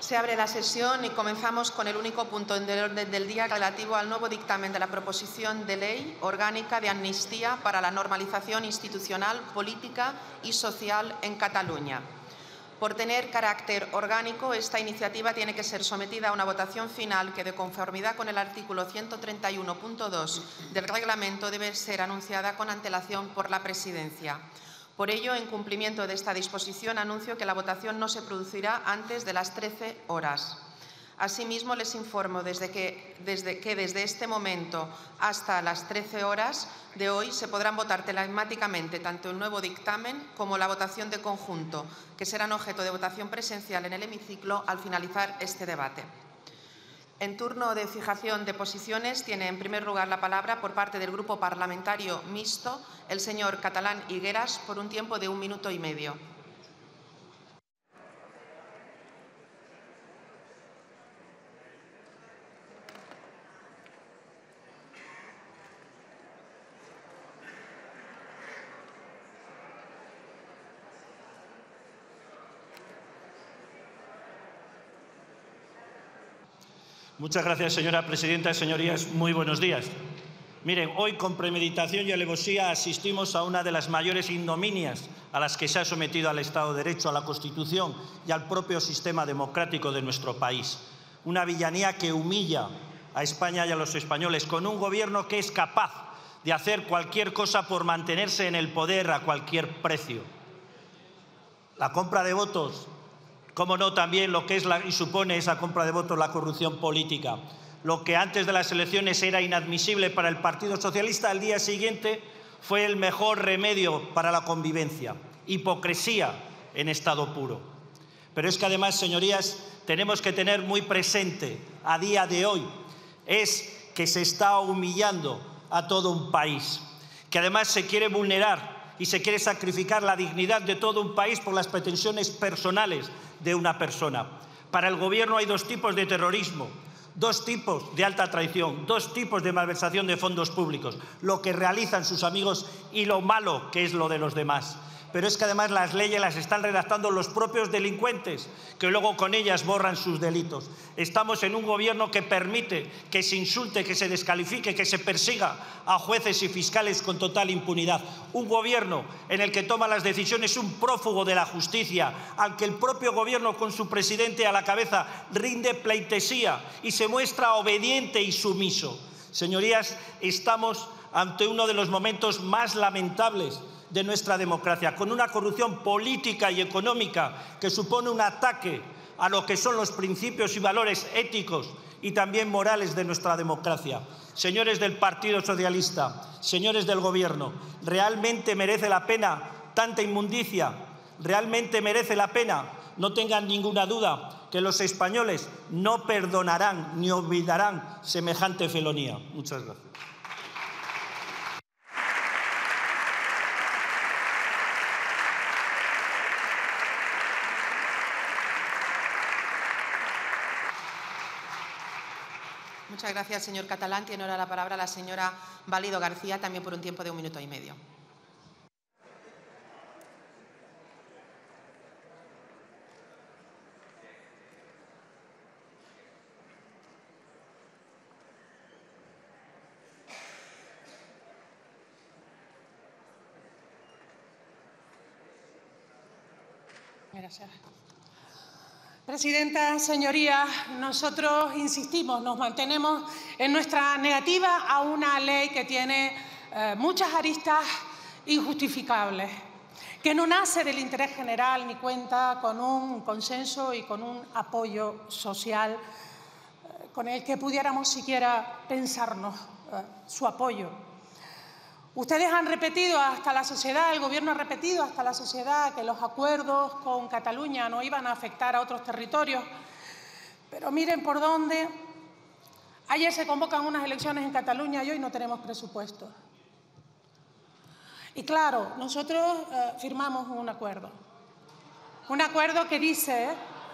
Se abre la sesión y comenzamos con el único punto del orden del día relativo al nuevo dictamen de la proposición de ley orgánica de amnistía para la normalización institucional, política y social en Cataluña. Por tener carácter orgánico, esta iniciativa tiene que ser sometida a una votación final que, de conformidad con el artículo 131.2 del reglamento, debe ser anunciada con antelación por la Presidencia. Por ello, en cumplimiento de esta disposición, anuncio que la votación no se producirá antes de las 13 horas. Asimismo, les informo que desde este momento hasta las 13 horas de hoy se podrán votar telemáticamente tanto el nuevo dictamen como la votación de conjunto, que serán objeto de votación presencial en el hemiciclo al finalizar este debate. En turno de fijación de posiciones tiene en primer lugar la palabra por parte del Grupo Parlamentario Mixto el señor Catalán Higueras por un tiempo de 1 minuto y medio. Muchas gracias, señora presidenta. Señorías, muy buenos días. Miren, hoy con premeditación y alevosía asistimos a una de las mayores ignominias a las que se ha sometido al Estado de Derecho, a la Constitución y al propio sistema democrático de nuestro país. Una villanía que humilla a España y a los españoles, con un gobierno que es capaz de hacer cualquier cosa por mantenerse en el poder a cualquier precio. La compra de votos, cómo no, también lo que es y supone esa compra de votos, la corrupción política. Lo que antes de las elecciones era inadmisible para el Partido Socialista, al día siguiente fue el mejor remedio para la convivencia. Hipocresía en estado puro. Pero es que además, señorías, tenemos que tener muy presente a día de hoy es que se está humillando a todo un país, que además se quiere vulnerar y se quiere sacrificar la dignidad de todo un país por las pretensiones personales de una persona. Para el Gobierno hay dos tipos de terrorismo, dos tipos de alta traición, dos tipos de malversación de fondos públicos, lo que realizan sus amigos y lo malo que es lo de los demás. Pero es que además las leyes las están redactando los propios delincuentes, que luego con ellas borran sus delitos. Estamos en un gobierno que permite que se insulte, que se descalifique, que se persiga a jueces y fiscales con total impunidad. Un gobierno en el que toma las decisiones un prófugo de la justicia, al que el propio gobierno con su presidente a la cabeza rinde pleitesía y se muestra obediente y sumiso. Señorías, estamos ante uno de los momentos más lamentables de nuestra democracia, con una corrupción política y económica que supone un ataque a lo que son los principios y valores éticos y también morales de nuestra democracia. Señores del Partido Socialista, señores del Gobierno, ¿realmente merece la pena tanta inmundicia? ¿Realmente merece la pena? No tengan ninguna duda que los españoles no perdonarán ni olvidarán semejante felonía. Muchas gracias. Muchas gracias, señor Catalán. Tiene ahora la palabra la señora Válido García, también por un tiempo de 1 minuto y medio. Gracias. Presidenta, señorías, nosotros insistimos, nos mantenemos en nuestra negativa a una ley que tiene muchas aristas injustificables, que no nace del interés general ni cuenta con un consenso y con un apoyo social con el que pudiéramos siquiera pensarnos su apoyo. Ustedes han repetido hasta la sociedad, el Gobierno ha repetido hasta la sociedad que los acuerdos con Cataluña no iban a afectar a otros territorios, pero miren por dónde. Ayer se convocan unas elecciones en Cataluña y hoy no tenemos presupuesto. Y claro, nosotros firmamos un acuerdo que dice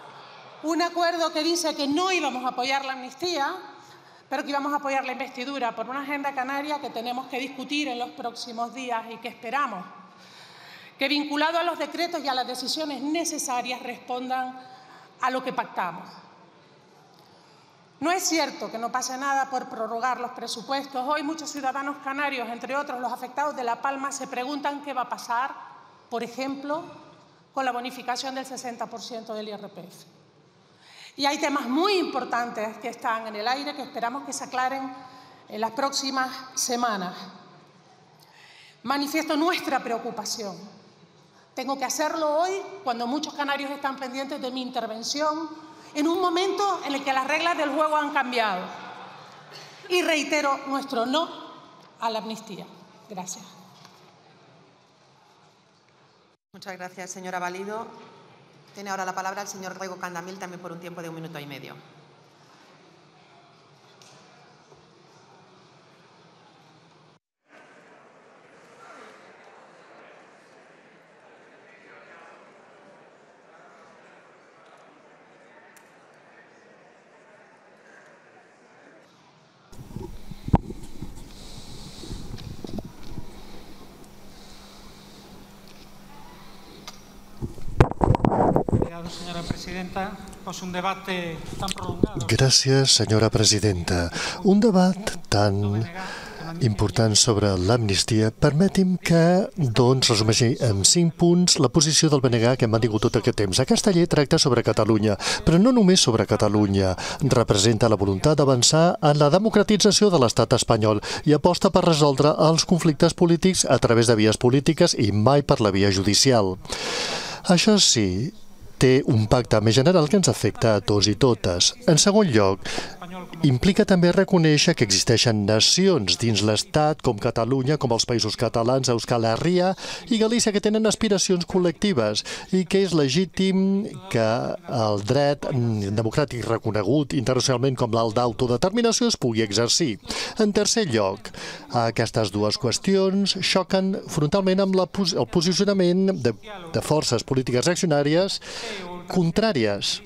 que no íbamos a apoyar la amnistía, pero que íbamos a apoyar la investidura por una agenda canaria que tenemos que discutir en los próximos días y que esperamos que, vinculado a los decretos y a las decisiones necesarias, respondan a lo que pactamos. No es cierto que no pase nada por prorrogar los presupuestos. Hoy muchos ciudadanos canarios, entre otros los afectados de La Palma, se preguntan qué va a pasar, por ejemplo, con la bonificación del 60% del IRPF. Y hay temas muy importantes que están en el aire que esperamos que se aclaren en las próximas semanas. Manifiesto nuestra preocupación. Tengo que hacerlo hoy cuando muchos canarios están pendientes de mi intervención en un momento en el que las reglas del juego han cambiado. Y reitero nuestro no a la amnistía. Gracias. Muchas gracias, señora Valido. Tiene ahora la palabra el señor Rego Candamil, también por un tiempo de 1 minuto y medio. Señora presidenta, pues un debate tan prolongado. Gràcies, senyora presidenta. Un debat tan important sobre l'amnistia. Permeti'm que, doncs, resumeixi en 5 punts la posició del BNG que hem mantingut tot aquest temps. Aquesta llei tracta sobre Catalunya, però no només sobre Catalunya. Representa la voluntat d'avançar en la democratització de l'estat espanyol i aposta per resoldre els conflictes polítics a través de vies polítiques i mai per la via judicial. Això sí, té un pacte més general que ens afecta a tots i totes. En segon lloc, implica també reconèixer que existeixen nacions dins l'Estat, com Catalunya, com els països catalans, Euskal Herria i Galícia, que tenen aspiracions col·lectives i que és legítim que el dret democràtic reconegut internacionalment com el d'autodeterminació es pugui exercir. En tercer lloc, aquestes dues qüestions xoquen frontalment amb el posicionament de forces polítiques reaccionàries contràries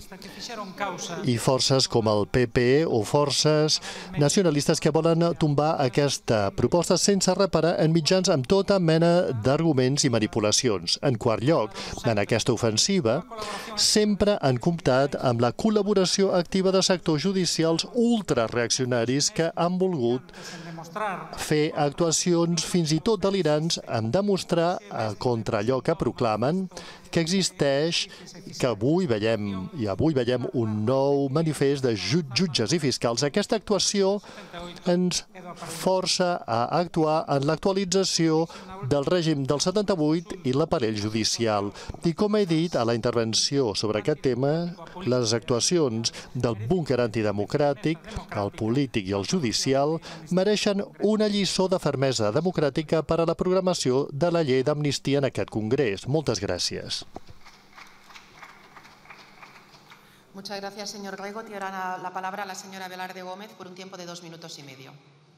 i forces com el PP o forces nacionalistes que volen tombar aquesta proposta sense reparar en mitjans amb tota mena d'arguments i manipulacions. En quart lloc, en aquesta ofensiva, sempre han comptat amb la col·laboració activa de sectors judicials ultrareaccionaris que han volgut fer actuacions fins i tot delirants en demostrar contra allò que proclamen que existeix, que avui veiem un nou manifest de jutges i fiscals. Aquesta actuació ens força a actuar en l'actualització del règim del 78 i l'aparell judicial. I com he dit a la intervenció sobre aquest tema, les actuacions del búnquer antidemocràtic, el polític i el judicial, mereixen una lliçó de fermesa democràtica per a la programació de la llei d'amnistia en aquest Congrés. Moltes gràcies. Muchas gracias, señor Rego. Tiene ahora la palabra a la señora Velarde Gómez por un tiempo de 2 minutos y medio.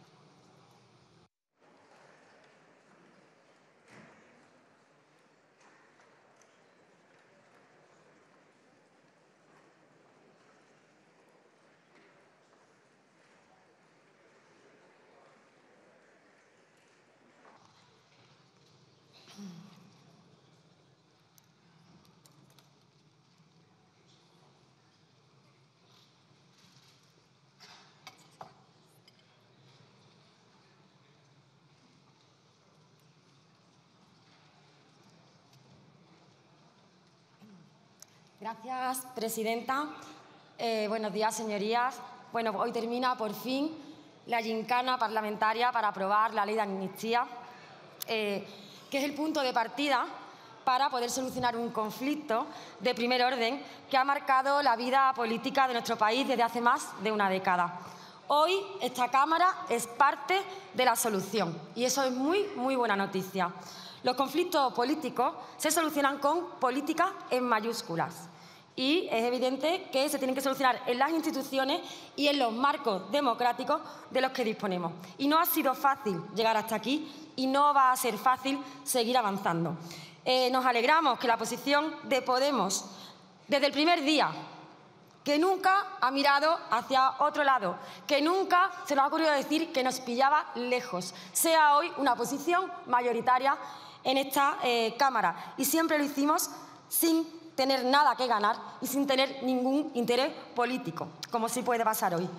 Gracias, presidenta. Buenos días, señorías. Bueno, hoy termina por fin la gincana parlamentaria para aprobar la ley de amnistía, que es el punto de partida para poder solucionar un conflicto de primer orden que ha marcado la vida política de nuestro país desde hace más de una década. Hoy esta Cámara es parte de la solución y eso es muy, muy buena noticia. Los conflictos políticos se solucionan con política en mayúsculas y es evidente que se tienen que solucionar en las instituciones y en los marcos democráticos de los que disponemos. Y no ha sido fácil llegar hasta aquí y no va a ser fácil seguir avanzando. Nos alegramos que la posición de Podemos, desde el primer día, que nunca ha mirado hacia otro lado, que nunca se nos ha ocurrido decir que nos pillaba lejos, sea hoy una posición mayoritaria en esta Cámara. Y siempre lo hicimos sin tener nada que ganar y sin tener ningún interés político, como sí puede pasar hoy.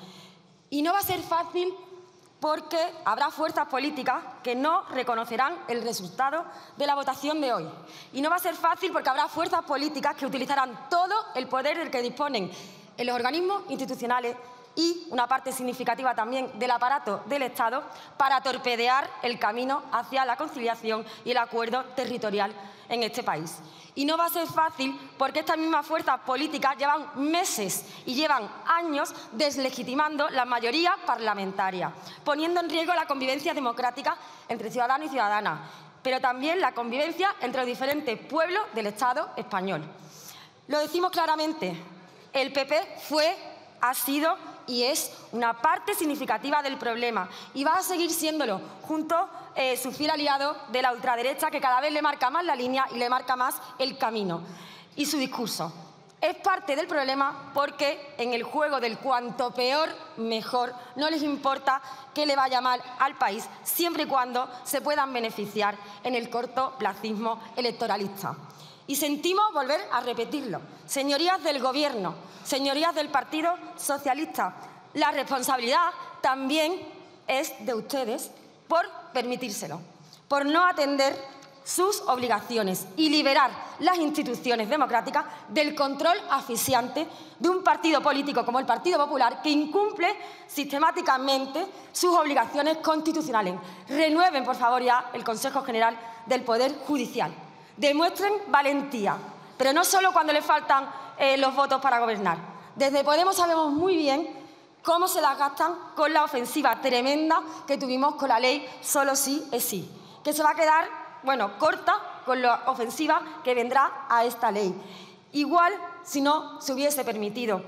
Y no va a ser fácil porque habrá fuerzas políticas que no reconocerán el resultado de la votación de hoy. Y no va a ser fácil porque habrá fuerzas políticas que utilizarán todo el poder del que disponen en los organismos institucionales y una parte significativa también del aparato del Estado para torpedear el camino hacia la conciliación y el acuerdo territorial en este país. Y no va a ser fácil porque estas mismas fuerzas políticas llevan meses y llevan años deslegitimando la mayoría parlamentaria, poniendo en riesgo la convivencia democrática entre ciudadanos y ciudadanas, pero también la convivencia entre los diferentes pueblos del Estado español. Lo decimos claramente, el PP fue, ha sido y es una parte significativa del problema y va a seguir siéndolo junto su fiel aliado de la ultraderecha, que cada vez le marca más la línea y le marca más el camino y su discurso. Es parte del problema porque en el juego del cuanto peor, mejor, no les importa que le vaya mal al país, siempre y cuando se puedan beneficiar en el cortoplacismo electoralista. Y sentimos volver a repetirlo. Señorías del Gobierno, señorías del Partido Socialista, la responsabilidad también es de ustedes por permitírselo, por no atender sus obligaciones y liberar las instituciones democráticas del control asfixiante de un partido político como el Partido Popular que incumple sistemáticamente sus obligaciones constitucionales. Renueven, por favor, ya el Consejo General del Poder Judicial. Demuestren valentía, pero no solo cuando les faltan los votos para gobernar. Desde Podemos sabemos muy bien cómo se las gastan con la ofensiva tremenda que tuvimos con la ley Solo sí es sí, que se va a quedar, bueno, corta con la ofensiva que vendrá a esta ley. Igual, si no se hubiese permitido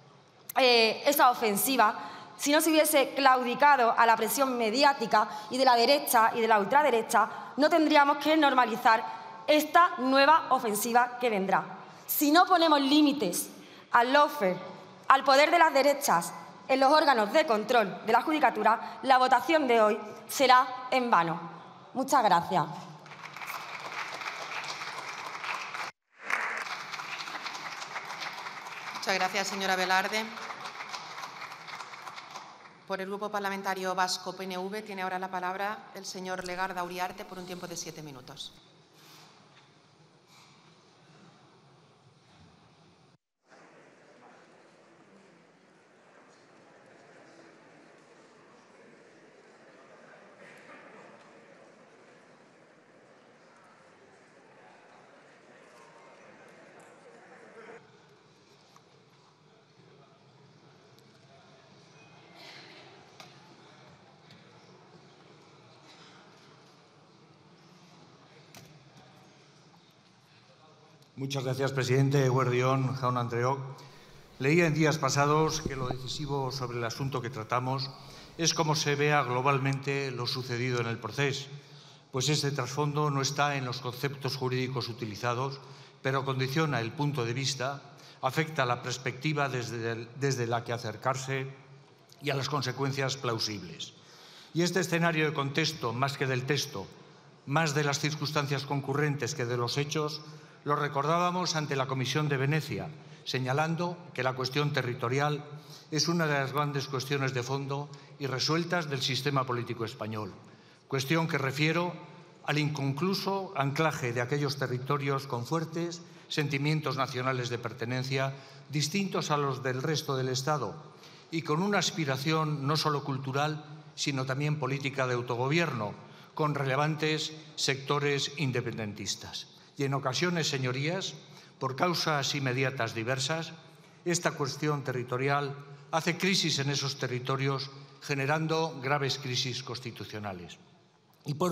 esa ofensiva, si no se hubiese claudicado a la presión mediática y de la derecha y de la ultraderecha, no tendríamos que normalizar esta nueva ofensiva que vendrá. Si no ponemos límites al lawfare, al poder de las derechas en los órganos de control de la Judicatura, la votación de hoy será en vano. Muchas gracias. Muchas gracias, señora Velarde. Por el Grupo Parlamentario Vasco PNV tiene ahora la palabra el señor Legarda Uriarte por un tiempo de 7 minutos. Muchas gracias, presidente. Eguerdión, Jaun Andreok. Leía en días pasados que lo decisivo sobre el asunto que tratamos es cómo se vea globalmente lo sucedido en el proceso, pues este trasfondo no está en los conceptos jurídicos utilizados, pero condiciona el punto de vista, afecta la perspectiva desde la que acercarse y a las consecuencias plausibles. Y este escenario de contexto, más que del texto, más de las circunstancias concurrentes que de los hechos, lo recordábamos ante la Comisión de Venecia, señalando que la cuestión territorial es una de las grandes cuestiones de fondo y resueltas del sistema político español. Cuestión que refiero al inconcluso anclaje de aquellos territorios con fuertes sentimientos nacionales de pertenencia, distintos a los del resto del Estado y con una aspiración no solo cultural, sino también política de autogobierno, con relevantes sectores independentistas. Y en ocasiones, señorías, por causas inmediatas diversas, esta cuestión territorial hace crisis en esos territorios, generando graves crisis constitucionales. Y por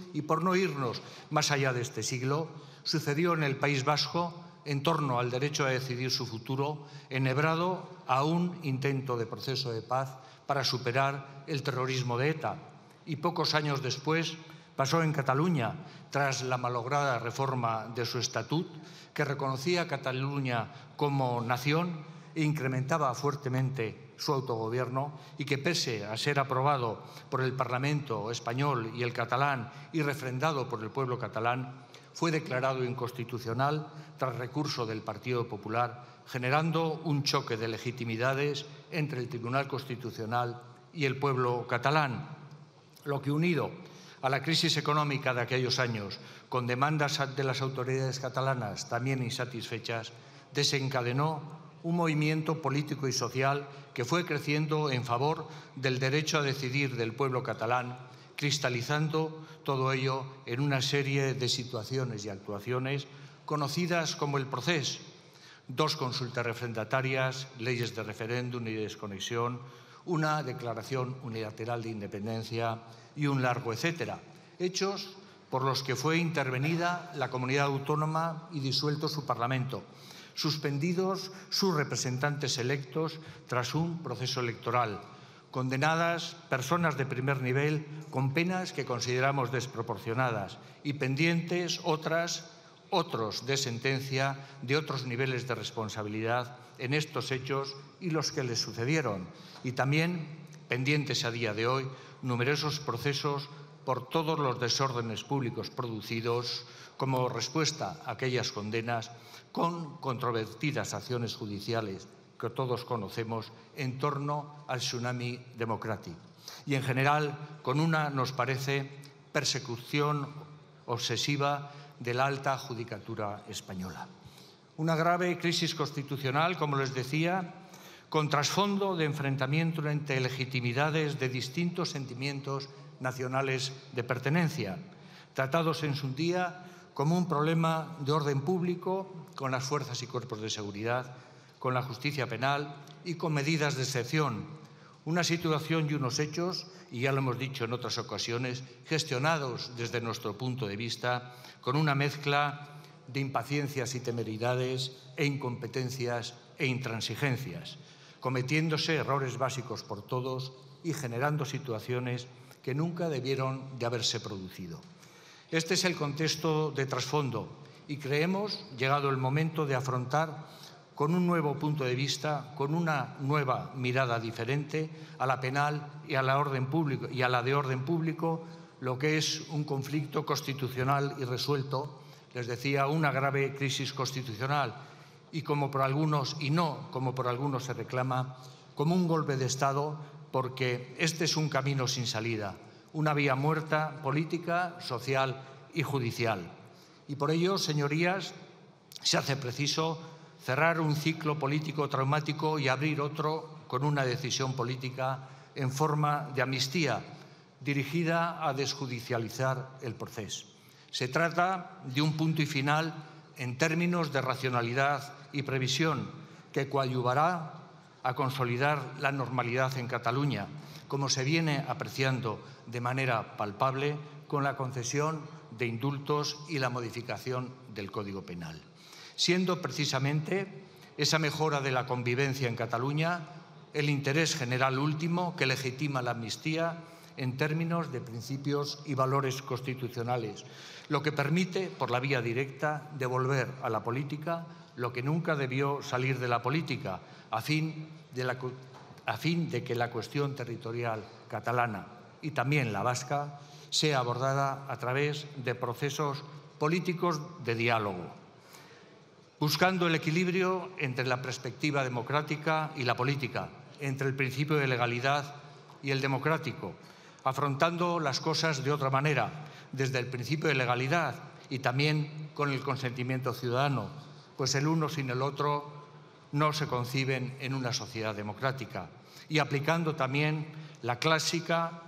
no irnos más allá de este siglo, sucedió en el País Vasco, en torno al derecho a decidir su futuro, enhebrado a un intento de proceso de paz para superar el terrorismo de ETA. Y pocos años después pasó en Cataluña, tras la malograda reforma de su estatut, que reconocía a Cataluña como nación e incrementaba fuertemente su autogobierno y que, pese a ser aprobado por el Parlamento español y el catalán y refrendado por el pueblo catalán, fue declarado inconstitucional tras recurso del Partido Popular, generando un choque de legitimidades entre el Tribunal Constitucional y el pueblo catalán, lo que, unido a la crisis económica de aquellos años, con demandas de las autoridades catalanas también insatisfechas, desencadenó un movimiento político y social que fue creciendo en favor del derecho a decidir del pueblo catalán, cristalizando todo ello en una serie de situaciones y actuaciones conocidas como el Procés: 2 consultas refrendatarias, leyes de referéndum y desconexión, una declaración unilateral de independencia y un largo etcétera, hechos por los que fue intervenida la comunidad autónoma y disuelto su Parlamento, suspendidos sus representantes electos tras un proceso electoral, condenadas personas de primer nivel con penas que consideramos desproporcionadas y pendientes otros de sentencia de otros niveles de responsabilidad en estos hechos y los que les sucedieron, y también pendientes a día de hoy numerosos procesos por todos los desórdenes públicos producidos como respuesta a aquellas condenas, con controvertidas acciones judiciales que todos conocemos en torno al tsunami democrático. Y en general con una, nos parece, persecución obsesiva de la alta judicatura española. Una grave crisis constitucional, como les decía, con trasfondo de enfrentamiento entre legitimidades de distintos sentimientos nacionales de pertenencia, tratados en su día como un problema de orden público con las fuerzas y cuerpos de seguridad, con la justicia penal y con medidas de excepción. Una situación y unos hechos, y ya lo hemos dicho en otras ocasiones, gestionados desde nuestro punto de vista con una mezcla de impaciencias y temeridades e incompetencias e intransigencias, cometiéndose errores básicos por todos y generando situaciones que nunca debieron de haberse producido. Este es el contexto de trasfondo y creemos llegado el momento de afrontar con un nuevo punto de vista, con una nueva mirada diferente a la penal y a la de orden público, lo que es un conflicto constitucional irresuelto, les decía, una grave crisis constitucional, y como por algunos, y no como por algunos se reclama, como un golpe de Estado, porque este es un camino sin salida, una vía muerta política, social y judicial. Y por ello, señorías, se hace preciso cerrar un ciclo político traumático y abrir otro con una decisión política en forma de amnistía dirigida a desjudicializar el proceso. Se trata de un punto y final en términos de racionalidad y previsión que coadyuvará a consolidar la normalidad en Cataluña, como se viene apreciando de manera palpable con la concesión de indultos y la modificación del Código Penal, siendo precisamente esa mejora de la convivencia en Cataluña el interés general último que legitima la amnistía en términos de principios y valores constitucionales, lo que permite, por la vía directa, devolver a la política lo que nunca debió salir de la política, a fin de que la cuestión territorial catalana y también la vasca sea abordada a través de procesos políticos de diálogo, buscando el equilibrio entre la perspectiva democrática y la política, entre el principio de legalidad y el democrático, afrontando las cosas de otra manera, desde el principio de legalidad y también con el consentimiento ciudadano, pues el uno sin el otro no se conciben en una sociedad democrática, y aplicando también la clásica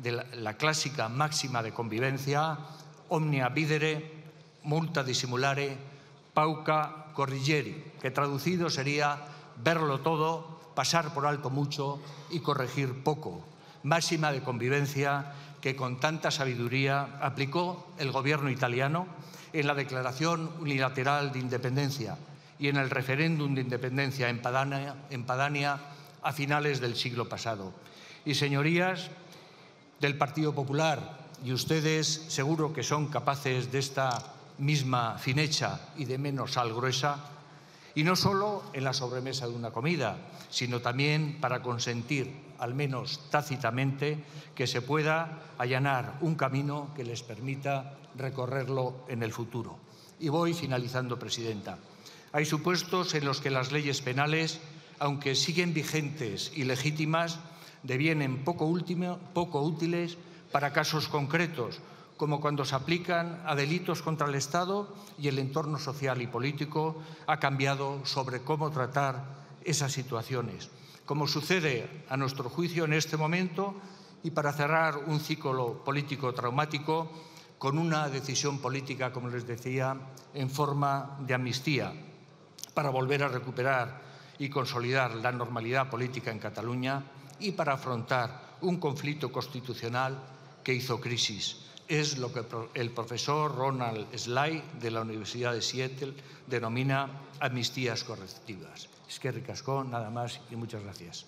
máxima de convivencia, omnia videre, multa dissimulare, pauca corrigere, que traducido sería verlo todo, pasar por alto mucho y corregir poco. Máxima de convivencia que con tanta sabiduría aplicó el gobierno italiano en la Declaración Unilateral de Independencia y en el referéndum de independencia en Padania a finales del siglo pasado. Y señorías del Partido Popular, y ustedes seguro que son capaces de esta misma fineza y de menos sal gruesa, y no solo en la sobremesa de una comida, sino también para consentir al menos tácitamente, que se pueda allanar un camino que les permita recorrerlo en el futuro. Y voy finalizando, presidenta. Hay supuestos en los que las leyes penales, aunque siguen vigentes y legítimas, devienen poco útiles para casos concretos, como cuando se aplican a delitos contra el Estado y el entorno social y político ha cambiado sobre cómo tratar esas situaciones, como sucede a nuestro juicio en este momento, y para cerrar un ciclo político traumático con una decisión política, como les decía, en forma de amnistía, para volver a recuperar y consolidar la normalidad política en Cataluña y para afrontar un conflicto constitucional que hizo crisis. Es lo que el profesor Ronald Sly de la Universidad de Seattle denomina amnistías correctivas. Eskerrik asko, nada más y muchas gracias.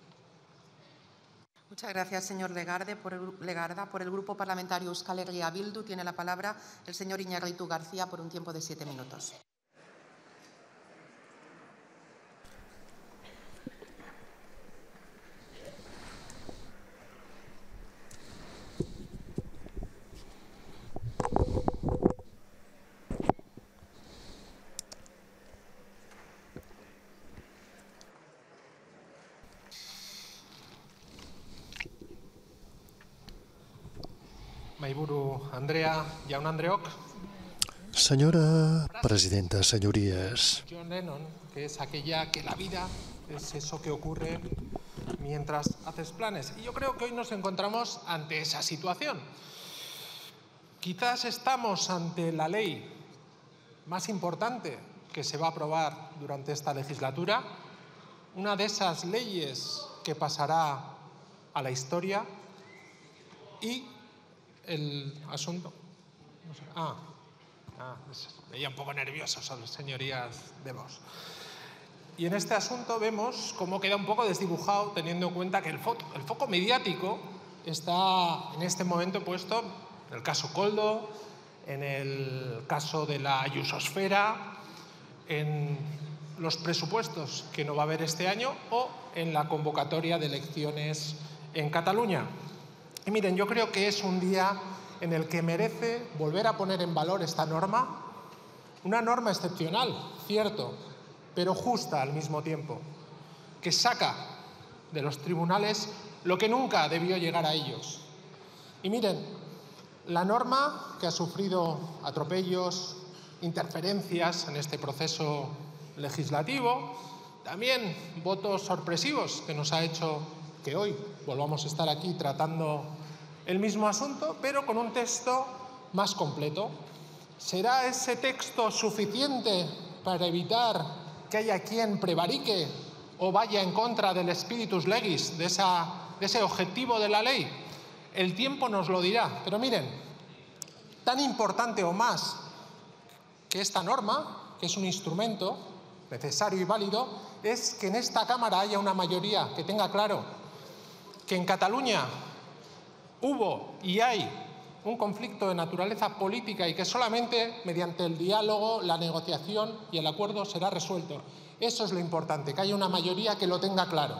Muchas gracias, señor Legarda. Por el Grupo Parlamentario Euskal Herria Bildu tiene la palabra el señor Iñárritu García por un tiempo de 7 minutos. Mahaiburu Andrea, Jaun Andreok. Senyora presidenta, señorías. John Lennon, que es aquella que la vida es eso que ocurre mientras haces planes. Y yo creo que hoy nos encontramos ante esa situación. Quizás estamos ante la ley más importante que se va a aprobar durante esta legislatura, una de esas leyes que pasará a la historia y el asunto... No sé, veía un poco nerviosos a las señorías de Vox. Y en este asunto vemos cómo queda un poco desdibujado, teniendo en cuenta que el foco mediático está en este momento puesto en el caso Koldo, en el caso de la Ayusosfera, en los presupuestos que no va a haber este año o en la convocatoria de elecciones en Cataluña. Y miren, yo creo que es un día en el que merece volver a poner en valor esta norma, una norma excepcional, cierto, pero justa al mismo tiempo, que saca de los tribunales lo que nunca debió llegar a ellos. Y miren, la norma que ha sufrido atropellos, interferencias en este proceso legislativo, también votos sorpresivos que nos ha hecho que hoy volvamos a estar aquí tratando el mismo asunto, pero con un texto más completo. ¿Será ese texto suficiente para evitar que haya quien prevarique o vaya en contra del spiritus legis, de ese objetivo de la ley? El tiempo nos lo dirá. Pero miren, tan importante o más que esta norma, que es un instrumento necesario y válido, es que en esta Cámara haya una mayoría que tenga claro que en Cataluña hubo y hay un conflicto de naturaleza política y que solamente mediante el diálogo, la negociación y el acuerdo será resuelto. Eso es lo importante, que haya una mayoría que lo tenga claro.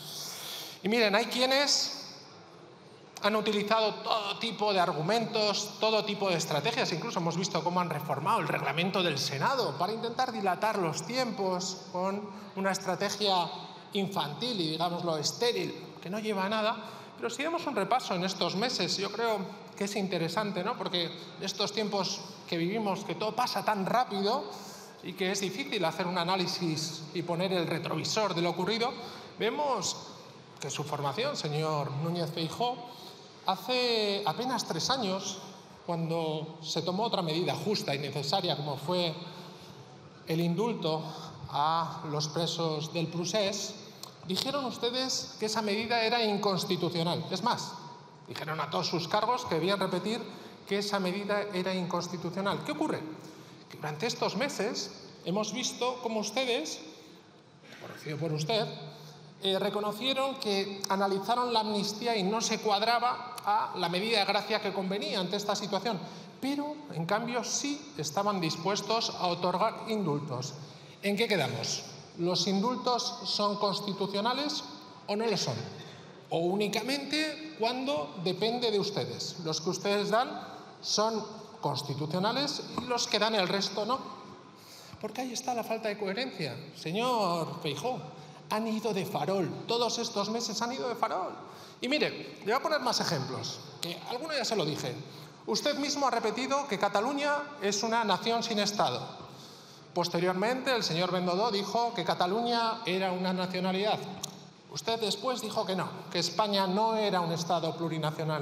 Y miren, hay quienes han utilizado todo tipo de argumentos, todo tipo de estrategias. Incluso hemos visto cómo han reformado el reglamento del Senado para intentar dilatar los tiempos con una estrategia infantil y, digámoslo, estéril, que no lleva a nada. Pero si damos un repaso en estos meses, yo creo que es interesante, ¿no? Porque en estos tiempos que vivimos, que todo pasa tan rápido y que es difícil hacer un análisis y poner el retrovisor de lo ocurrido, vemos que su formación, señor Núñez Feijóo, hace apenas 3 años, cuando se tomó otra medida justa y necesaria, como fue el indulto a los presos del Procés, dijeron ustedes que esa medida era inconstitucional. Es más, dijeron a todos sus cargos que debían repetir que esa medida era inconstitucional. ¿Qué ocurre? Que durante estos meses hemos visto cómo ustedes, conocido por usted, reconocieron que analizaron la amnistía y no se cuadraba a la medida de gracia que convenía ante esta situación. Pero, en cambio, sí estaban dispuestos a otorgar indultos. ¿En qué quedamos? ¿Los indultos son constitucionales o no lo son? o únicamente cuando depende de ustedes. Los que ustedes dan son constitucionales y los que dan el resto no. Porque ahí está la falta de coherencia. Señor Feijóo, han ido de farol. Todos estos meses han ido de farol. Y mire, le voy a poner más ejemplos, que alguno ya se lo dije. Usted mismo ha repetido que Cataluña es una nación sin Estado. Posteriormente, el señor Bendodo dijo que Cataluña era una nacionalidad. Usted después dijo que no, que España no era un Estado plurinacional.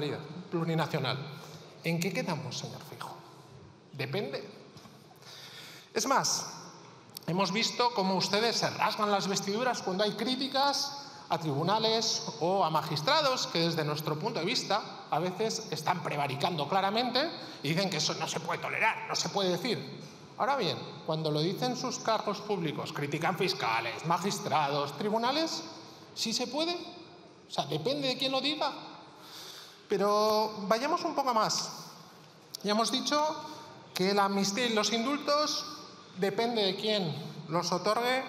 ¿En qué quedamos, señor Feijóo? Depende. Es más, hemos visto cómo ustedes se rasgan las vestiduras cuando hay críticas a tribunales o a magistrados que desde nuestro punto de vista a veces están prevaricando claramente y dicen que eso no se puede tolerar, no se puede decir. Ahora bien, cuando lo dicen sus cargos públicos, critican fiscales, magistrados, tribunales, ¿sí se puede? O sea, depende de quién lo diga. Pero vayamos un poco más. Ya hemos dicho que la amnistía y los indultos, depende de quién los otorgue,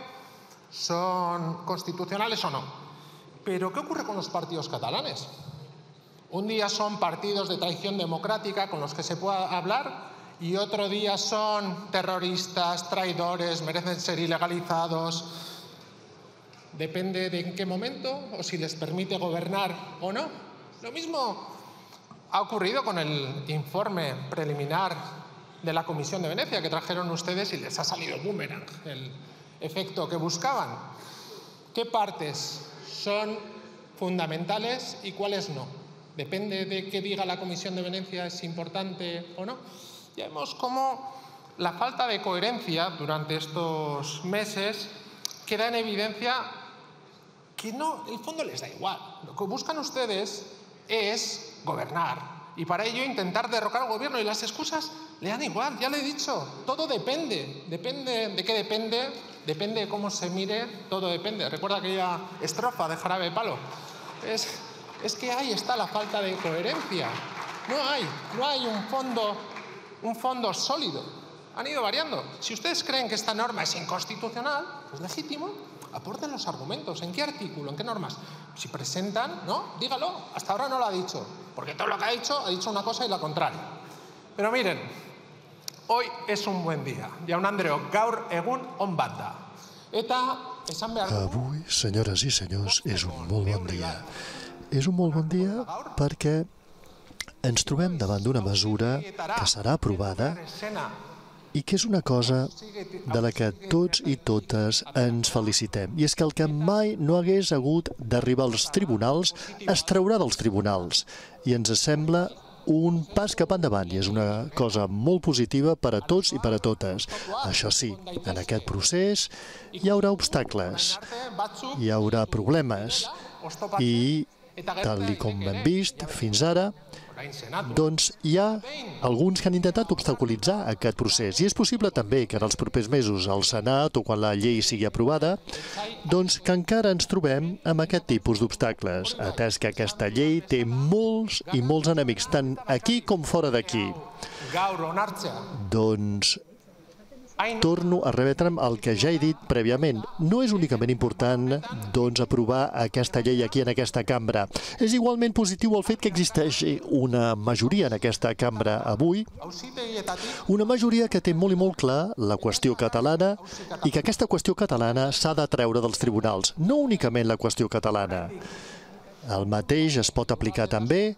son constitucionales o no. Pero ¿qué ocurre con los partidos catalanes? Un día son partidos de traición democrática con los que se pueda hablar y otro día son terroristas, traidores, merecen ser ilegalizados. Depende de en qué momento o si les permite gobernar o no. Lo mismo ha ocurrido con el informe preliminar de la Comisión de Venecia que trajeron ustedes y les ha salido el boomerang, el efecto que buscaban. ¿Qué partes son fundamentales y cuáles no? Depende de qué diga la Comisión de Venecia, es importante o no. Ya vemos cómo la falta de coherencia durante estos meses queda en evidencia que no, en el fondo les da igual. Lo que buscan ustedes es gobernar y para ello intentar derrocar al gobierno y las excusas le dan igual, ya le he dicho, todo depende. ¿Depende de qué depende? Depende de cómo se mire, todo depende. Recuerda aquella estrofa de Jarabe de Palo. Es que ahí está la falta de coherencia. No hay un fondo sólido. Han ido variando. Si ustedes creen que esta norma es inconstitucional, pues legítimo, aporten los argumentos. ¿En qué artículo? ¿En qué normas? Si presentan, ¿no? Dígalo. Hasta ahora no lo ha dicho. Porque todo lo que ha dicho una cosa y la contraria. Pero miren, hoy es un buen día. Jaun-Andreok, gaur egun on bat da. Eta esan behar dugu... Avui, senyores i senyors, és un molt bon dia. És un molt bon dia perquè ens trobem davant d'una mesura que serà aprovada i que és una cosa de la que tots i totes ens felicitem. I és que el que mai no hagués hagut d'arribar als tribunals es traurà dels tribunals. I ens sembla un pas cap endavant i és una cosa molt positiva per a tots i per a totes. Això sí, en aquest procés hi haurà obstacles, hi haurà problemes i, tal com hem vist fins ara, doncs hi ha alguns que han intentat obstaculitzar aquest procés. I és possible també que en els propers mesos al Senat o quan la llei sigui aprovada, doncs que encara ens trobem amb aquest tipus d'obstacles, atès que aquesta llei té molts i molts enemics, tant aquí com fora d'aquí. Doncs torno a remetre'm el que ja he dit prèviament. No és únicament important doncs, aprovar aquesta llei aquí en aquesta cambra. És igualment positiu el fet que existeixi una majoria en aquesta cambra avui, una majoria que té molt i molt clar la qüestió catalana i que aquesta qüestió catalana s'ha de treure dels tribunals, no únicament la qüestió catalana. El mateix es pot aplicar també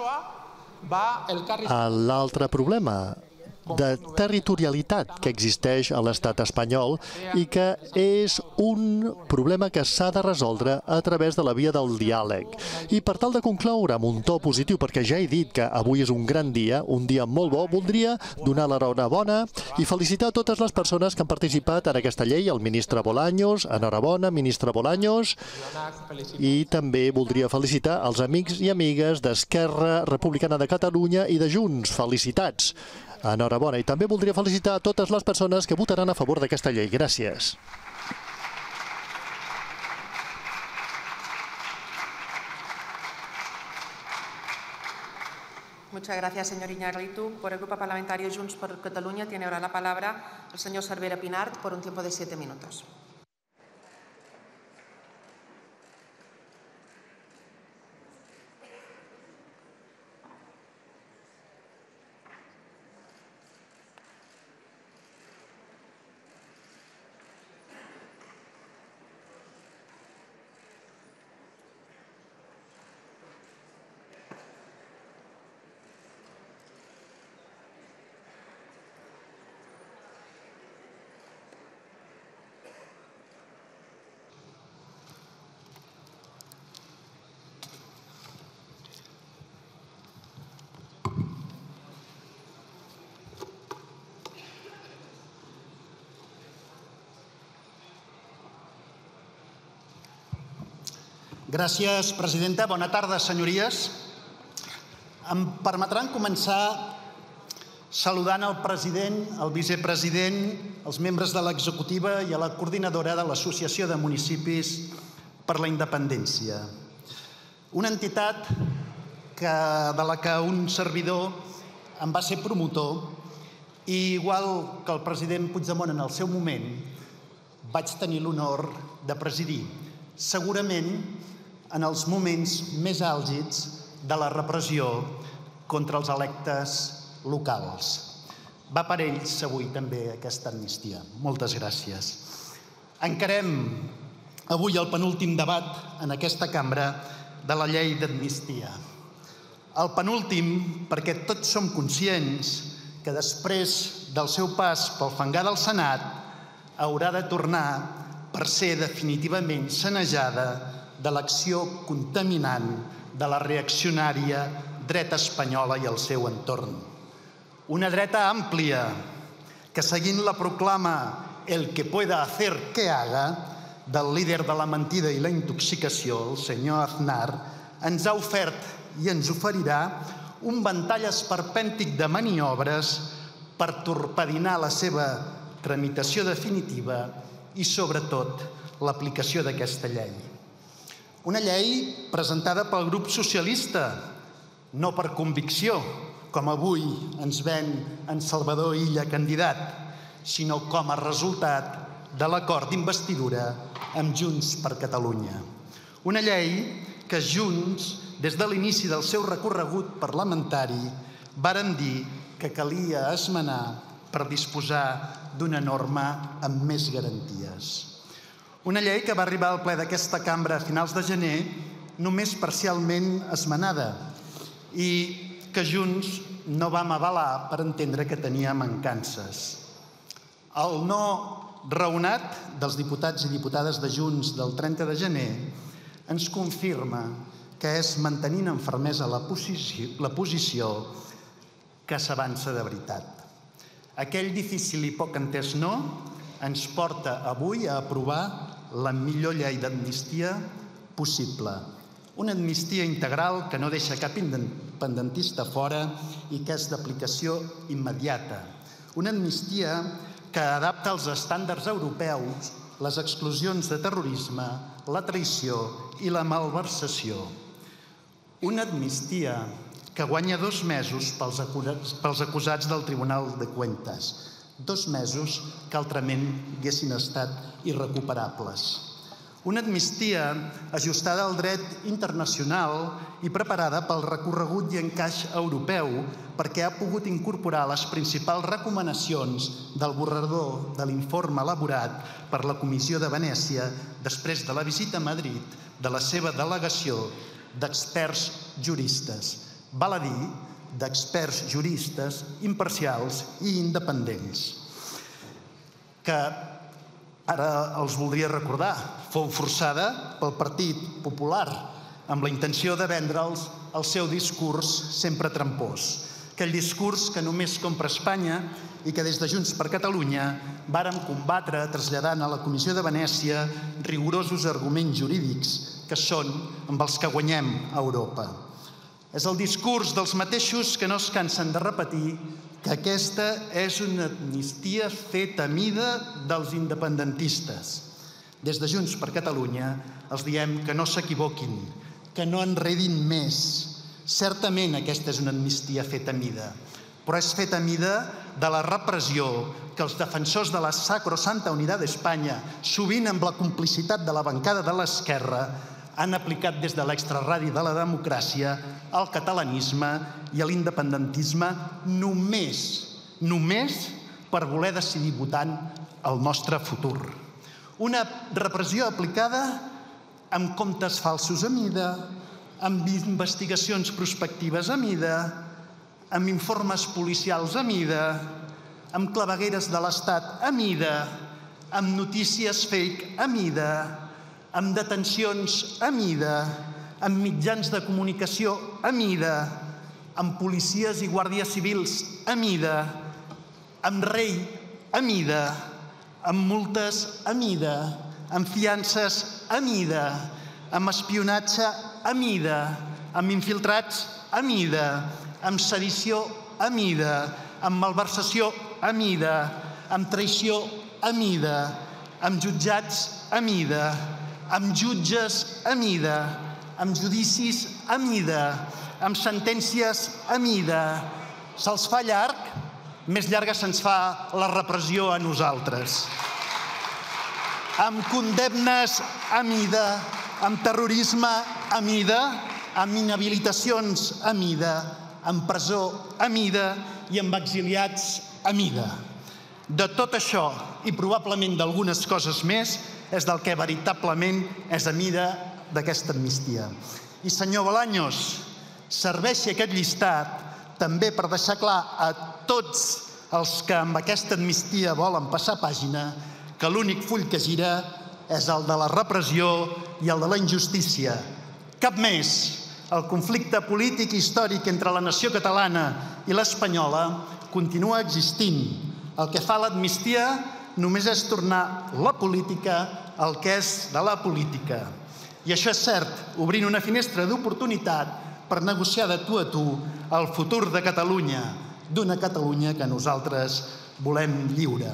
a l'altre problema de territorialitat que existeix a l'estat espanyol i que és un problema que s'ha de resoldre a través de la via del diàleg. I per tal de concloure amb un to positiu, perquè ja he dit que avui és un gran dia, un dia molt bo, voldria donar l'enhorabona i felicitar totes les persones que han participat en aquesta llei, el ministre Bolaños, enhorabona, ministre Bolaños, i també voldria felicitar els amics i amigues d'Esquerra Republicana de Catalunya i de Junts. Felicitats! Enhorabona. I també voldria felicitar a totes les persones que votaran a favor d'aquesta llei. Gràcies. Muchas gracias, señor Iñárritu. Por el Grupo Parlamentario Junts por Catalunya tiene ahora la palabra el señor Cervera Pinart por un tiempo de 7 minutos. Gràcies, presidenta. Bona tarda, senyories. Em permetran començar saludant el president, el vicepresident, els membres de l'executiva i a la coordinadora de l'Associació de Municipis per la Independència. Una entitat de la que un servidor en va ser promotor i, igual que el president Puigdemont en el seu moment, vaig tenir l'honor de presidir, segurament en els moments més àlgids de la repressió contra els electes locals. Va per ells avui també aquesta amnistia. Moltes gràcies. Encarem avui el penúltim debat en aquesta cambra de la llei d'amnistia. El penúltim perquè tots som conscients que després del seu pas pel fangar del Senat haurà de tornar per ser definitivament sanejada de l'acció contaminant de la reaccionària dreta espanyola i el seu entorn. Una dreta àmplia que, seguint la proclama «el que pueda hacer que haga» del líder de la mentida i la intoxicació, el senyor Aznar, ens ha ofert i ens oferirà un ventall esperpèntic de maniobres per torpedinar la seva tramitació definitiva i, sobretot, l'aplicació d'aquesta llei. Una llei presentada pel grup socialista, no per convicció, com avui ens ven en Salvador Illa candidat, sinó com a resultat de l'acord d'investidura amb Junts per Catalunya. Una llei que Junts, des de l'inici del seu recorregut parlamentari, vàrem dir que calia esmenar per disposar d'una norma amb més garanties. Una llei que va arribar al ple d'aquesta cambra a finals de gener només parcialment esmenada i que Junts no vam avalar per entendre que tenia mancances. El no raonat dels diputats i diputades de Junts del 30 de gener ens confirma que és mantenint amb fermesa la posició que s'avança de veritat. Aquell difícil i poc entès no ens porta avui a aprovar la millor llei d'amnistia possible. Una amnistia integral que no deixa cap independentista fora i que és d'aplicació immediata. Una amnistia que adapta als estàndards europeus les exclusions de terrorisme, la traïció i la malversació. Una amnistia que guanya 2 mesos pels acusats del Tribunal de Cuentas. 2 mesos que altrament haguessin estat irrecuperables. Una amnistia ajustada al dret internacional i preparada pel recorregut i encaix europeu perquè ha pogut incorporar les principals recomanacions del borrador de l'informe elaborat per la Comissió de Venècia després de la visita a Madrid de la seva delegació d'experts juristes. Val a dir, d'experts juristes imparcials i independents, que ara els voldria recordar, fou forçada pel Partit Popular amb la intenció de vendre'ls el seu discurs sempre trampós. Aquell discurs que només compra Espanya i que des de Junts per Catalunya vàrem combatre traslladant a la Comissió de Venècia rigorosos arguments jurídics que són amb els que guanyem a Europa. És el discurs dels mateixos que no es cansen de repetir que aquesta és una amnistia feta a mida dels independentistes. Des de Junts per Catalunya els diem que no s'equivoquin, que no enredin més. Certament aquesta és una amnistia feta a mida, però és feta a mida de la repressió que els defensors de la sacrosanta unitat d'Espanya, sovint amb la complicitat de la bancada de l'esquerra, han aplicat des de l'extraradi de la democràcia al catalanisme i a l'independentisme només per voler decidir votant el nostre futur. Una repressió aplicada amb comptes falsos a mida, amb investigacions prospectives a mida, amb informes policials a mida, amb clavegueres de l'Estat a mida, amb notícies fake a mida, amb detencions a mida, amb mitjans de comunicació a mida, amb policies i guàrdies civils a mida, amb rei a mida, amb multes a mida, amb fiances a mida, amb espionatge a mida, amb infiltrats a mida, amb sedició a mida, amb malversació a mida, amb traïció a mida, amb jutjats a mida, amb jutges a mida, amb judicis a mida, amb sentències a mida. Se'ls fa llarg, més llarga se'ns fa la repressió a nosaltres. Amb condemnes a mida, amb terrorisme a mida, amb inhabilitacions a mida, amb presó a mida i amb exiliats a mida. De tot això, i probablement d'algunes coses més, és del que veritablement és a mida d'aquesta amnistia. I, senyor Bolaños, serveixi aquest llistat també per deixar clar a tots els que amb aquesta amnistia volen passar pàgina que l'únic full que gira és el de la repressió i el de la injustícia. Cap més. El conflicte polític i històric entre la nació catalana i l'espanyola continua existint. El que fa l'amnistia només és tornar la política al que és de la política. I això és cert, obrint una finestra d'oportunitat per negociar de tu a tu el futur de Catalunya, d'una Catalunya que nosaltres volem lliure.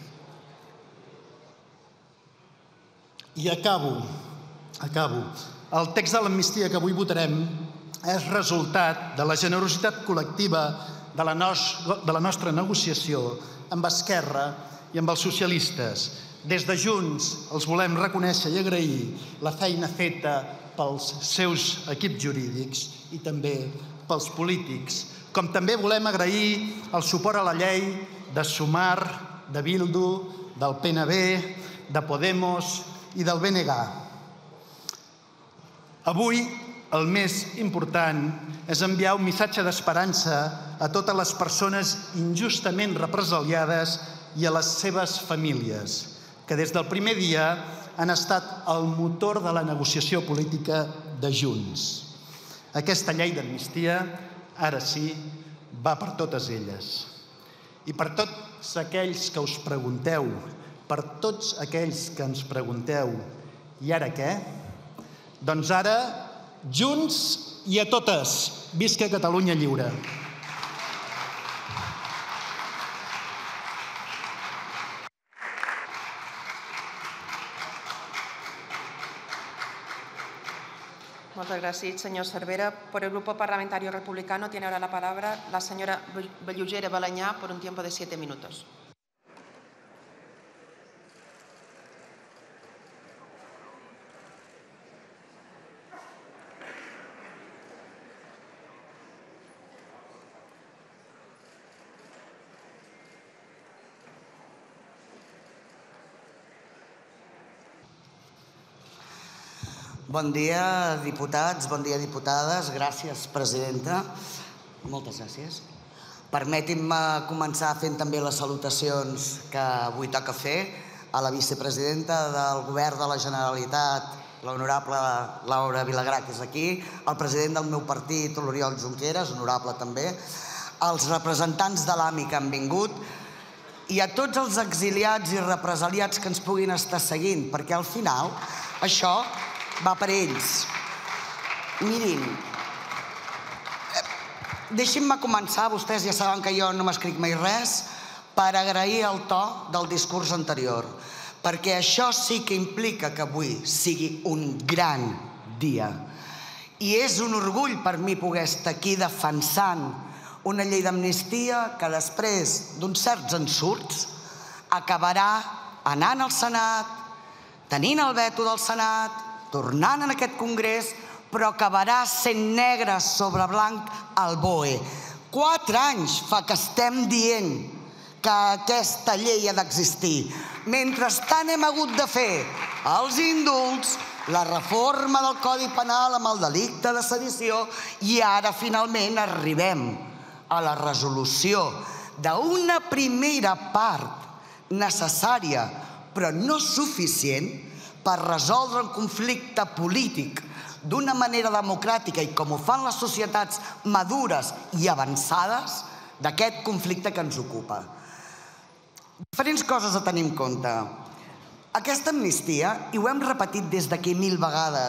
I acabo. El text de l'amnistia que avui votarem és resultat de la generositat col·lectiva de la nostra negociació amb Esquerra i amb els socialistes. Des de Junts els volem reconèixer i agrair la feina feta pels seus equips jurídics i també pels polítics. Com també volem agrair el suport a la llei de Sumar, de Bildu, del PNB, de Podemos i del BNG. Avui el més important és enviar un missatge d'esperança a totes les persones injustament represaliades i a les seves famílies, que des del primer dia han estat el motor de la negociació política de Junts. Aquesta llei d'amnistia, ara sí, va per totes elles. I per tots aquells que us pregunteu, per tots aquells que ens pregunteu, i ara què? Doncs ara, junts i a totes, visca Catalunya lliure! Muchas gracias, señor Cervera. Por el Grupo Parlamentario Republicano tiene ahora la palabra la señora Bellugera Balañá por un tiempo de 7 minutos. Bon dia, diputats, bon dia, diputades. Gràcies, presidenta. Moltes gràcies. Permetin-me començar fent també les salutacions que avui toca fer a la vicepresidenta del Govern de la Generalitat, l'honorable Laura Vilagrà, que és aquí, al president del meu partit, l'Oriol Junqueras, honorable també, als representants de l'AMI que han vingut i a tots els exiliats i represaliats que ens puguin estar seguint, perquè al final això va per ells. Mirin, deixin-me començar, vostès ja saben que jo no m'escric mai res, per agrair el to del discurs anterior, perquè això sí que implica que avui sigui un gran dia. I és un orgull per mi poder estar aquí defensant una llei d'amnistia que després d'uns certs ensurts acabarà anant al Senat, tenint el veto del Senat, tornant en aquest congrés, però acabarà sent negre sobre blanc al BOE. 4 anys fa que estem dient que aquesta llei ha d'existir. Mentrestant hem hagut de fer els indults, la reforma del Codi Penal amb el delicte de sedició i ara finalment arribem a la resolució d'una primera part necessària però no suficient per resoldre un conflicte polític d'una manera democràtica i com ho fan les societats madures i avançades d'aquest conflicte que ens ocupa. Diferents coses a tenir en compte. Aquesta amnistia, i ho hem repetit des d'aquí 1000 vegades,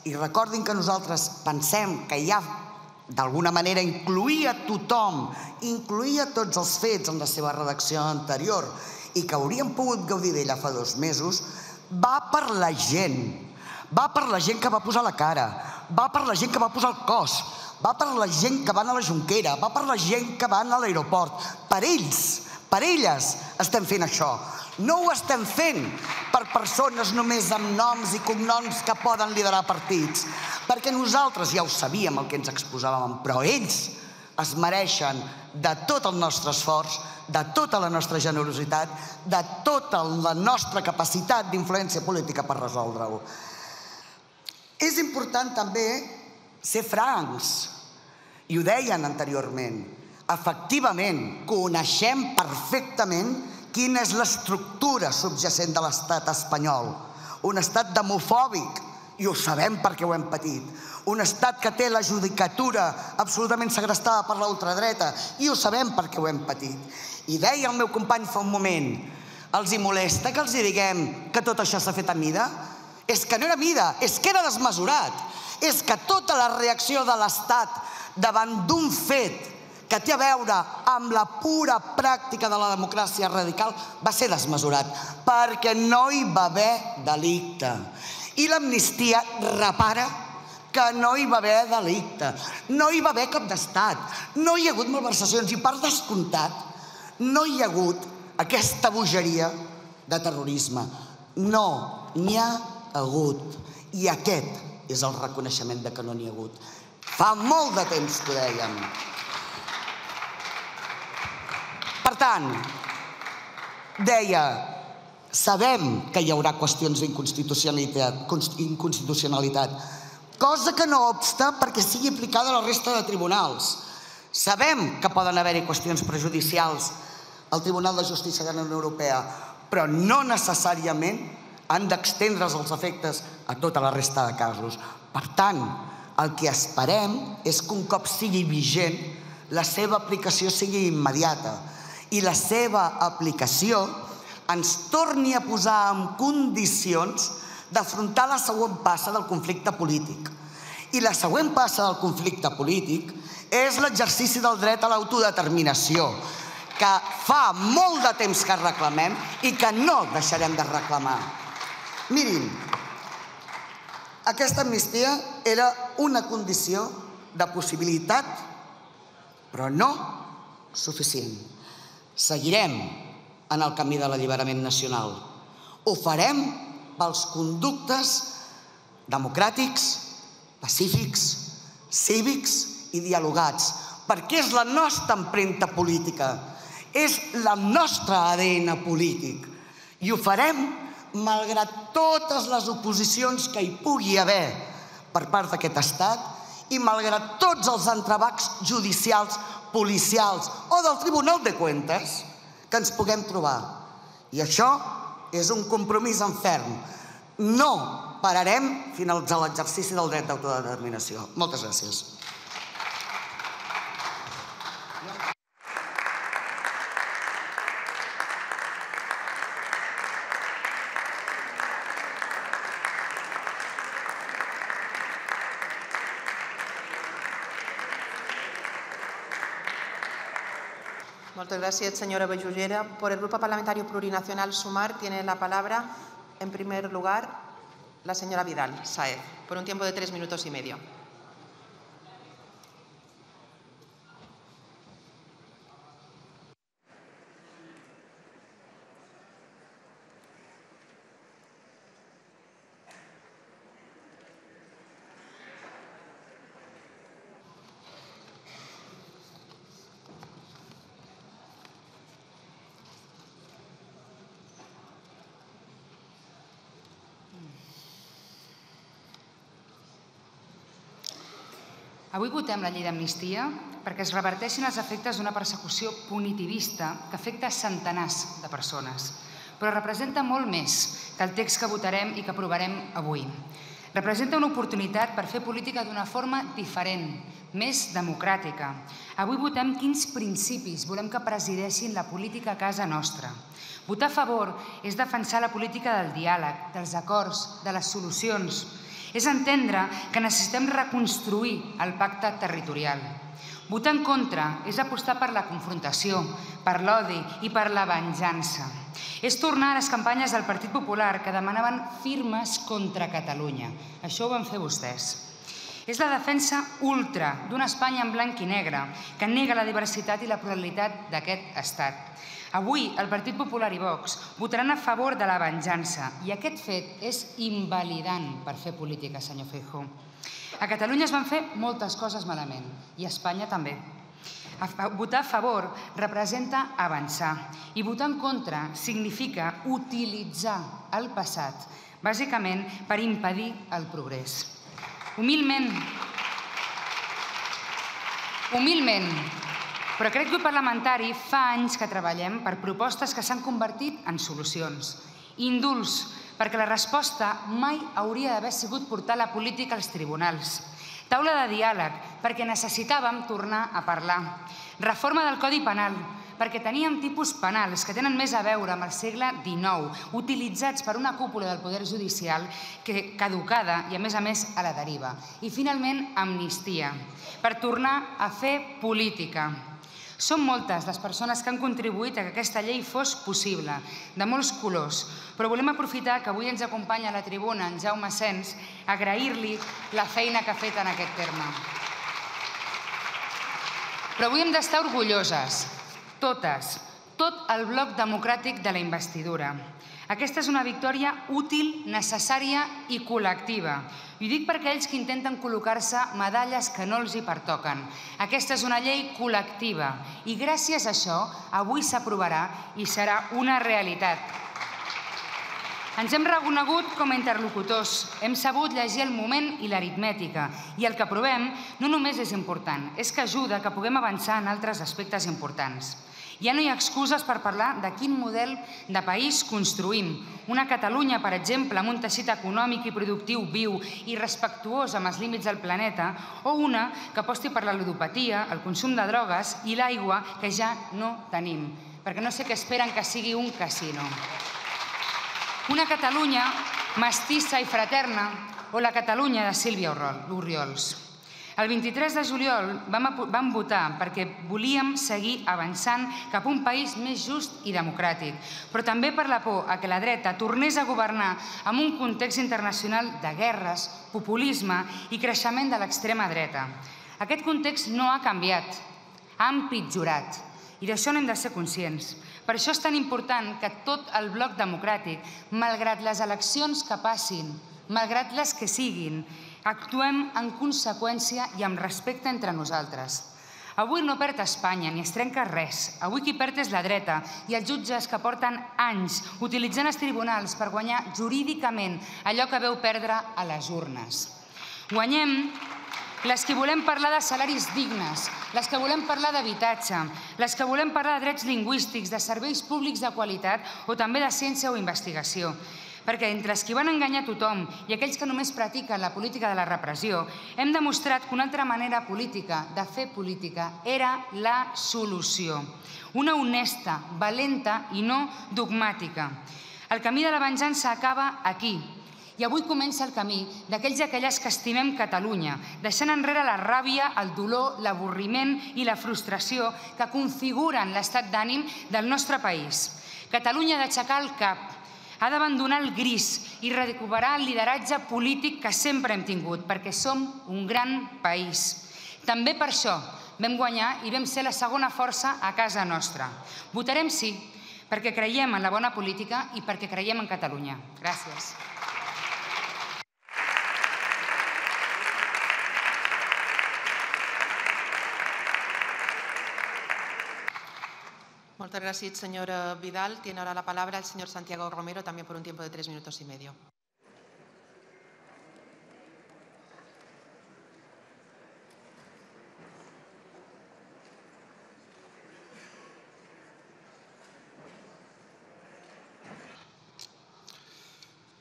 i recordin que nosaltres pensem que ja d'alguna manera incloïa tothom, incloïa tots els fets en la seva redacció anterior i que hauríem pogut gaudir d'ella fa 2 mesos, va per la gent. Va per la gent que va posar la cara, va per la gent que va posar el cos, va per la gent que van a la Jonquera, va per la gent que van a l'aeroport. Per ells, per elles estem fent això. No ho estem fent per persones només amb noms i cognoms que poden liderar partits, perquè nosaltres ja ho sabíem el que ens exposàvem, però ells es mereixen de tot el nostre esforç, de tota la nostra generositat, de tota la nostra capacitat d'influència política per resoldre-ho. És important també ser francs, i ho deien anteriorment. Efectivament, coneixem perfectament quina és l'estructura subjacent de l'estat espanyol. Un estat demofòbic, i ho sabem perquè ho hem patit. Un estat que té la judicatura absolutament segrestada per la ultradreta, i ho sabem perquè ho hem patit. I deia el meu company fa un moment, els hi molesta que els hi diguem que tot això s'ha fet a mida? És que no era a mida, és que era desmesurat. És que tota la reacció de l'estat davant d'un fet que té a veure amb la pura pràctica de la democràcia radical va ser desmesurat, perquè no hi va haver delicte. I l'amnistia repara que no hi va haver delicte, no hi va haver cop d'estat, no hi ha hagut malversacions i, per descomptat, no hi ha hagut aquesta bogeria de terrorisme. No n'hi ha hagut. I aquest és el reconeixement de que no n'hi ha hagut. Fa molt de temps que ho dèiem. Per tant, deia, sabem que hi haurà qüestions d'inconstitucionalitat, cosa que no obsta perquè sigui aplicada a la resta de tribunals. Sabem que poden haver-hi qüestions prejudicials al Tribunal de Justícia de la Unió Europea, però no necessàriament han d'extendre's els efectes a tota la resta de casos. Per tant, el que esperem és que un cop sigui vigent, la seva aplicació sigui immediata i la seva aplicació ens torni a posar en condicions d'afrontar la següent passa del conflicte polític. I la següent passa del conflicte polític és l'exercici del dret a l'autodeterminació, que fa molt de temps que reclamem i que no deixarem de reclamar. Mirin, aquesta amnistia era una condició de possibilitat, però no suficient. Seguirem en el camí de l'alliberament nacional. Ho farem pels conductes democràtics, pacífics, cívics i dialogats, perquè és la nostra empremta política, és el nostre ADN polític. I ho farem malgrat totes les oposicions que hi pugui haver per part d'aquest estat i malgrat tots els entrebancs judicials, policials o del Tribunal de Cuentas que ens puguem trobar. I això és un compromís en ferm. No pararem fins a l'exercici del dret d'autodeterminació. Moltes gràcies. Muchas gracias, señora Bellullera. Por el Grupo Parlamentario Plurinacional Sumar tiene la palabra, en primer lugar, la señora Vidal Sáez, por un tiempo de 3 minutos y medio. Avui votem la llei d'amnistia perquè es reverteixin els efectes d'una persecució punitivista que afecta centenars de persones, però representa molt més que el text que votarem i que aprovarem avui. Representa una oportunitat per fer política d'una forma diferent, més democràtica. Avui votem quins principis volem que presideixin la política a casa nostra. Votar a favor és defensar la política del diàleg, dels acords, de les solucions. És entendre que necessitem reconstruir el pacte territorial. Votar en contra és apostar per la confrontació, per l'odi i per la venjança. És tornar a les campanyes del Partit Popular que demanaven firmes contra Catalunya. Això ho van fer vostès. És la defensa ultra d'una Espanya en blanc i negre que nega la diversitat i la pluralitat d'aquest estat. Avui el Partit Popular i Vox votaran a favor de la venjança i aquest fet és invalidant per fer política, senyor Feijóo. A Catalunya es van fer moltes coses malament i a Espanya també. Votar a favor representa avançar i votar en contra significa utilitzar el passat, bàsicament per impedir el progrés. Humilment, però aquest grup parlamentari fa anys que treballem per propostes que s'han convertit en solucions. Indults, perquè la resposta mai hauria d'haver sigut portar la política als tribunals. Taula de diàleg, perquè necessitàvem tornar a parlar. Reforma del Codi Penal, perquè teníem tipus penals que tenen més a veure amb el segle XIX, utilitzats per una cúpula del Poder Judicial caducada i, a més, a la deriva. I, finalment, amnistia, per tornar a fer política. Són moltes les persones que han contribuït a que aquesta llei fos possible, de molts colors, però volem aprofitar que avui ens acompanya a la tribuna en Jaume Sens, agrair-li la feina que ha fet en aquest terme. Però avui hem d'estar orgulloses, totes, tot el bloc democràtic de la investidura. Aquesta és una victòria útil, necessària i col·lectiva. I ho dic per aquells que intenten col·locar-se medalles que no els hi pertoquen. Aquesta és una llei col·lectiva i gràcies a això avui s'aprovarà i serà una realitat. Ens hem reconegut com a interlocutors, hem sabut llegir el moment i l'aritmètica i el que aprovem no només és important, és que ajuda que puguem avançar en altres aspectes importants. Ja no hi ha excuses per parlar de quin model de país construïm. Una Catalunya, per exemple, amb un teixit econòmic i productiu viu i respectuós amb els límits del planeta, o una que aposti per la ludopatia, el consum de drogues i l'aigua que ja no tenim, perquè no sé què esperen que sigui un casino. Una Catalunya mestissa i fraterna o la Catalunya de Sílvia Orriols. El 23 de juliol vam votar perquè volíem seguir avançant cap a un país més just i democràtic, però també per la por a que la dreta tornés a governar en un context internacional de guerres, populisme i creixement de l'extrema dreta. Aquest context no ha canviat, ha empitjorat, i d'això n'hem de ser conscients. Per això és tan important que tot el bloc democràtic, malgrat les eleccions que passin, malgrat les que siguin, actuem en conseqüència i amb respecte entre nosaltres. Avui no perd Espanya ni es trenca res. Avui qui perd és la dreta i els jutges que porten anys utilitzant els tribunals per guanyar jurídicament allò que veu perdre a les urnes. Guanyem les que volem parlar de salaris dignes, les que volem parlar d'habitatge, les que volem parlar de drets lingüístics, de serveis públics de qualitat o també de ciència o investigació. Perquè entre els que van enganyar tothom i aquells que només practiquen la política de la repressió, hem demostrat que una altra manera política de fer política era la solució. Una honesta, valenta i no dogmàtica. El camí de la venjança acaba aquí. I avui comença el camí d'aquells i aquelles que estimem Catalunya, deixant enrere la ràbia, el dolor, l'avorriment i la frustració que configuren l'estat d'ànim del nostre país. Catalunya ha d'aixecar el cap, ha d'abandonar el gris i recuperar el lideratge polític que sempre hem tingut, perquè som un gran país. També per això vam guanyar i vam ser la segona força a casa nostra. Votarem sí, perquè creiem en la bona política i perquè creiem en Catalunya. Gràcies. Muchas gracias, señor Vidal. Tiene ahora la palabra el señor Santiago Romero, también por un tiempo de 3 minutos y medio.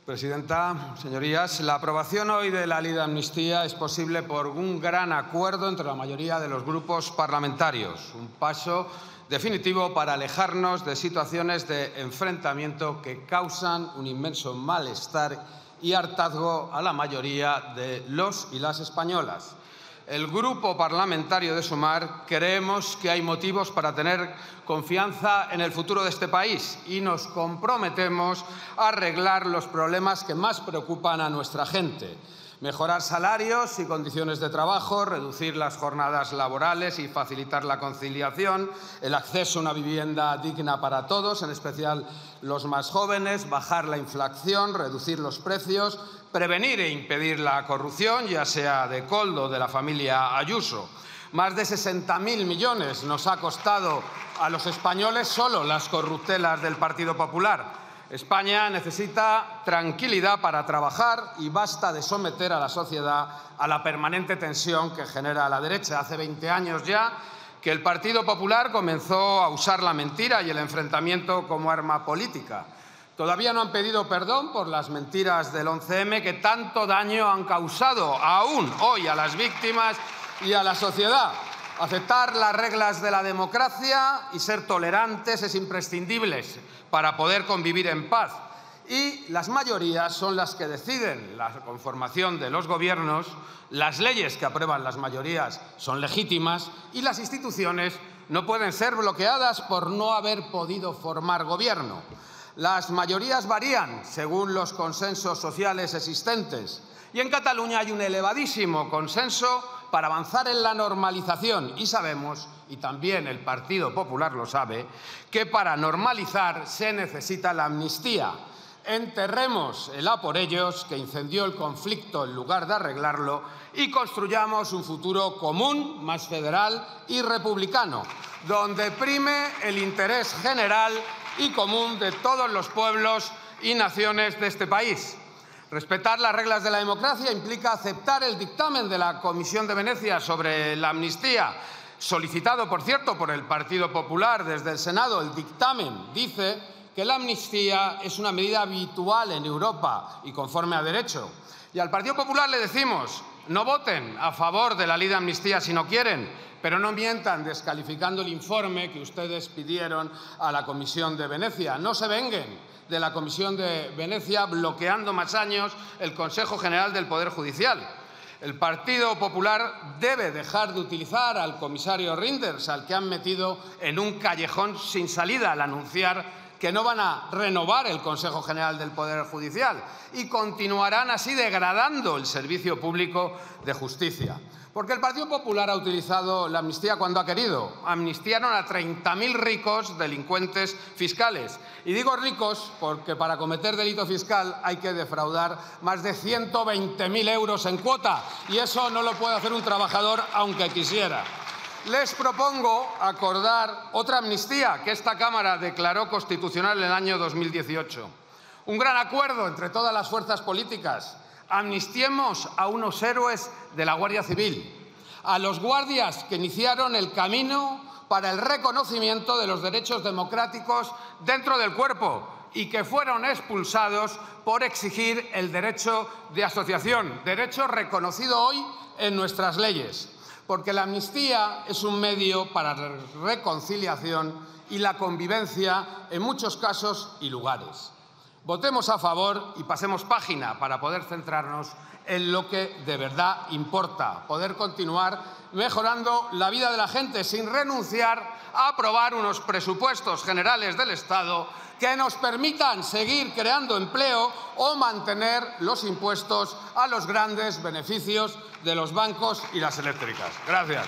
Presidenta, señorías, la aprobación hoy de la ley de amnistía es posible por un gran acuerdo entre la mayoría de los grupos parlamentarios, un paso definitivo para alejarnos de situaciones de enfrentamiento que causan un inmenso malestar y hartazgo a la mayoría de los y las españolas. El Grupo Parlamentario de Sumar creemos que hay motivos para tener confianza en el futuro de este país y nos comprometemos a arreglar los problemas que más preocupan a nuestra gente. Mejorar salarios y condiciones de trabajo, reducir las jornadas laborales y facilitar la conciliación, el acceso a una vivienda digna para todos, en especial los más jóvenes, bajar la inflación, reducir los precios, prevenir e impedir la corrupción, ya sea de Koldo o de la familia Ayuso. Más de 60.000 millones nos ha costado a los españoles solo las corruptelas del Partido Popular. España necesita tranquilidad para trabajar y basta de someter a la sociedad a la permanente tensión que genera la derecha. Hace 20 años ya que el Partido Popular comenzó a usar la mentira y el enfrentamiento como arma política. Todavía no han pedido perdón por las mentiras del 11M que tanto daño han causado aún hoy a las víctimas y a la sociedad. Aceptar las reglas de la democracia y ser tolerantes es imprescindible para poder convivir en paz. Y las mayorías son las que deciden la conformación de los gobiernos, las leyes que aprueban las mayorías son legítimas y las instituciones no pueden ser bloqueadas por no haber podido formar gobierno. Las mayorías varían según los consensos sociales existentes y en Cataluña hay un elevadísimo consenso para avanzar en la normalización y sabemos, y también el Partido Popular lo sabe, que para normalizar se necesita la amnistía. Enterremos el a por ellos que incendió el conflicto en lugar de arreglarlo y construyamos un futuro común, más federal y republicano, donde prime el interés general y común de todos los pueblos y naciones de este país. Respetar las reglas de la democracia implica aceptar el dictamen de la Comisión de Venecia sobre la amnistía, solicitado, por cierto, por el Partido Popular desde el Senado. El dictamen dice que la amnistía es una medida habitual en Europa y conforme a derecho. Y al Partido Popular le decimos, no voten a favor de la ley de amnistía si no quieren, pero no mientan descalificando el informe que ustedes pidieron a la Comisión de Venecia. No se venguen de la Comisión de Venecia bloqueando más años el Consejo General del Poder Judicial. El Partido Popular debe dejar de utilizar al comisario Reynders, al que han metido en un callejón sin salida al anunciar que no van a renovar el Consejo General del Poder Judicial y continuarán así degradando el servicio público de justicia. Porque el Partido Popular ha utilizado la amnistía cuando ha querido. Amnistiaron a 30.000 ricos delincuentes fiscales. Y digo ricos porque para cometer delito fiscal hay que defraudar más de 120.000 euros en cuota. Y eso no lo puede hacer un trabajador aunque quisiera. Les propongo acordar otra amnistía que esta Cámara declaró constitucional en el año 2018. Un gran acuerdo entre todas las fuerzas políticas. Amnistiemos a unos héroes de la Guardia Civil, a los guardias que iniciaron el camino para el reconocimiento de los derechos democráticos dentro del cuerpo y que fueron expulsados por exigir el derecho de asociación, derecho reconocido hoy en nuestras leyes. Porque la amnistía es un medio para la reconciliación y la convivencia en muchos casos y lugares. Votemos a favor y pasemos página para poder centrarnos en lo que de verdad importa, poder continuar mejorando la vida de la gente sin renunciar a aprobar unos presupuestos generales del Estado que nos permitan seguir creando empleo o mantener los impuestos a los grandes beneficios de los bancos y las eléctricas. Gracias.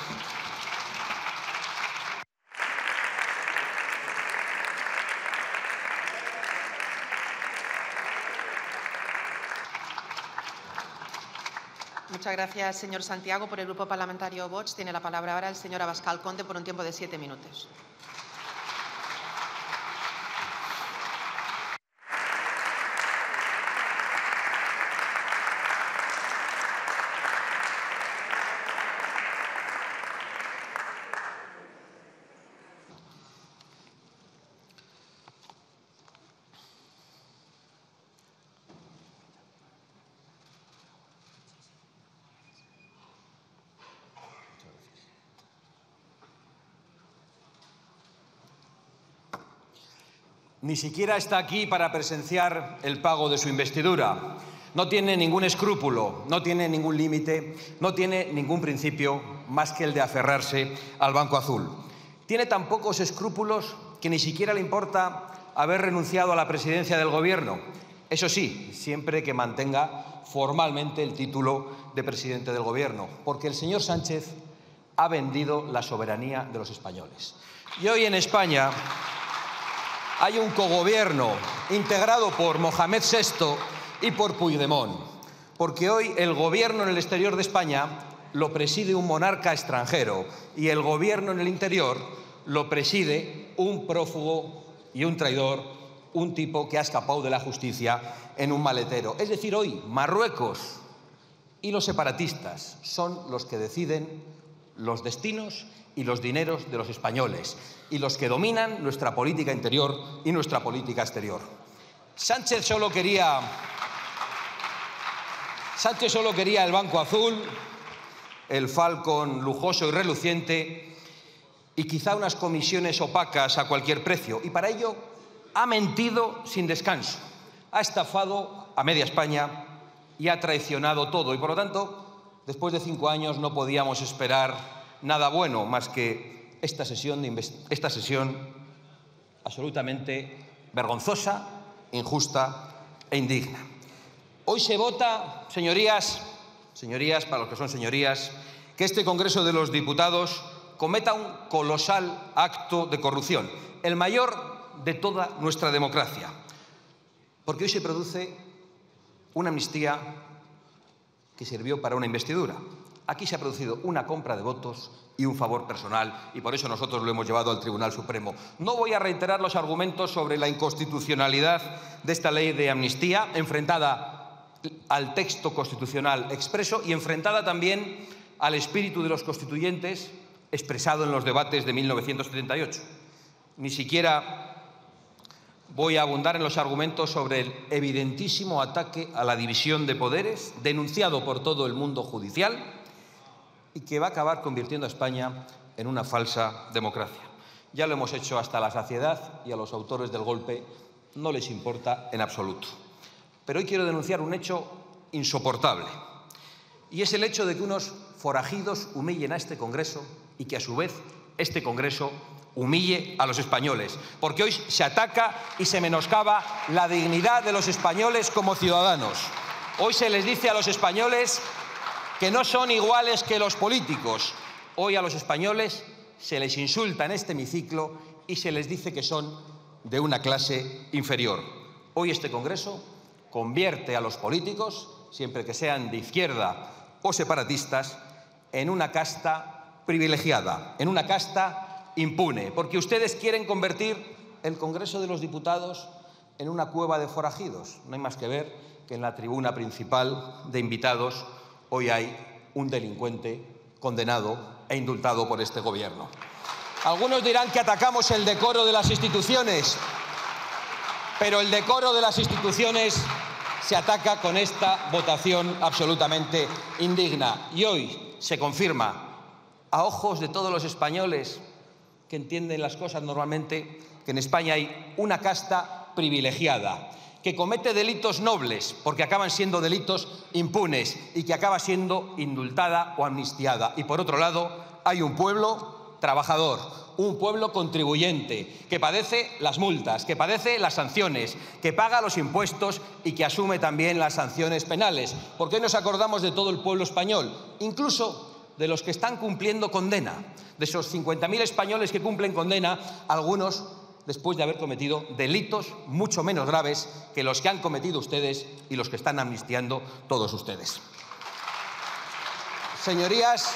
Muchas gracias, señor Santiago. Por el Grupo Parlamentario Vox tiene la palabra ahora el señor Abascal Conde por un tiempo de 7 minutos. ni siquiera está aquí para presenciar el pago de su investidura. No tiene ningún escrúpulo, no tiene ningún límite, no tiene ningún principio más que el de aferrarse al Banco Azul. Tiene tan pocos escrúpulos que ni siquiera le importa haber renunciado a la presidencia del Gobierno. Eso sí, siempre que mantenga formalmente el título de presidente del Gobierno, porque el señor Sánchez ha vendido la soberanía de los españoles. Y hoy en España hay un cogobierno integrado por Mohamed VI y por Puigdemont, porque hoy el gobierno en el exterior de España lo preside un monarca extranjero y el gobierno en el interior lo preside un prófugo y un traidor, un tipo que ha escapado de la justicia en un maletero. Es decir, hoy Marruecos y los separatistas son los que deciden los destinos y los dineros de los españoles y los que dominan nuestra política interior y nuestra política exterior. Sánchez solo quería el Banco Azul, el Falcon lujoso y reluciente y quizá unas comisiones opacas a cualquier precio. Y para ello ha mentido sin descanso, ha estafado a media España y ha traicionado todo. Y por lo tanto, después de 5 años no podíamos esperar nada bueno más que esta sesión absolutamente vergonzosa, injusta e indigna. Hoy se vota, señorías, para los que son señorías, que este Congreso de los Diputados cometa un colosal acto de corrupción, el mayor de toda nuestra democracia, porque hoy se produce una amnistía que sirvió para una investidura. Aquí se ha producido una compra de votos y un favor personal, y por eso nosotros lo hemos llevado al Tribunal Supremo. No voy a reiterar los argumentos sobre la inconstitucionalidad de esta ley de amnistía, enfrentada al texto constitucional expreso y enfrentada también al espíritu de los constituyentes expresado en los debates de 1978. Ni siquiera voy a abundar en los argumentos sobre el evidentísimo ataque a la división de poderes, denunciado por todo el mundo judicial, y que va a acabar convirtiendo a España en una falsa democracia. Ya lo hemos hecho hasta la saciedad y a los autores del golpe no les importa en absoluto. Pero hoy quiero denunciar un hecho insoportable, y es el hecho de que unos forajidos humillen a este Congreso y que a su vez este Congreso humille a los españoles, porque hoy se ataca y se menoscaba la dignidad de los españoles como ciudadanos. Hoy se les dice a los españoles que no son iguales que los políticos. Hoy a los españoles se les insulta en este hemiciclo y se les dice que son de una clase inferior. Hoy este Congreso convierte a los políticos, siempre que sean de izquierda o separatistas, en una casta privilegiada, en una casta impune, porque ustedes quieren convertir el Congreso de los Diputados en una cueva de forajidos. No hay más que ver que en la tribuna principal de invitados hoy hay un delincuente condenado e indultado por este Gobierno. Algunos dirán que atacamos el decoro de las instituciones, pero el decoro de las instituciones se ataca con esta votación absolutamente indigna. Y hoy se confirma, a ojos de todos los españoles que entienden las cosas normalmente, que en España hay una casta privilegiada, que comete delitos nobles, porque acaban siendo delitos impunes y que acaba siendo indultada o amnistiada. Y por otro lado, hay un pueblo trabajador, un pueblo contribuyente, que padece las multas, que padece las sanciones, que paga los impuestos y que asume también las sanciones penales. Porque hoy nos acordamos de todo el pueblo español, incluso de los que están cumpliendo condena, de esos 50.000 españoles que cumplen condena, algunos después de haber cometido delitos mucho menos graves que los que han cometido ustedes y los que están amnistiando todos ustedes. Señorías,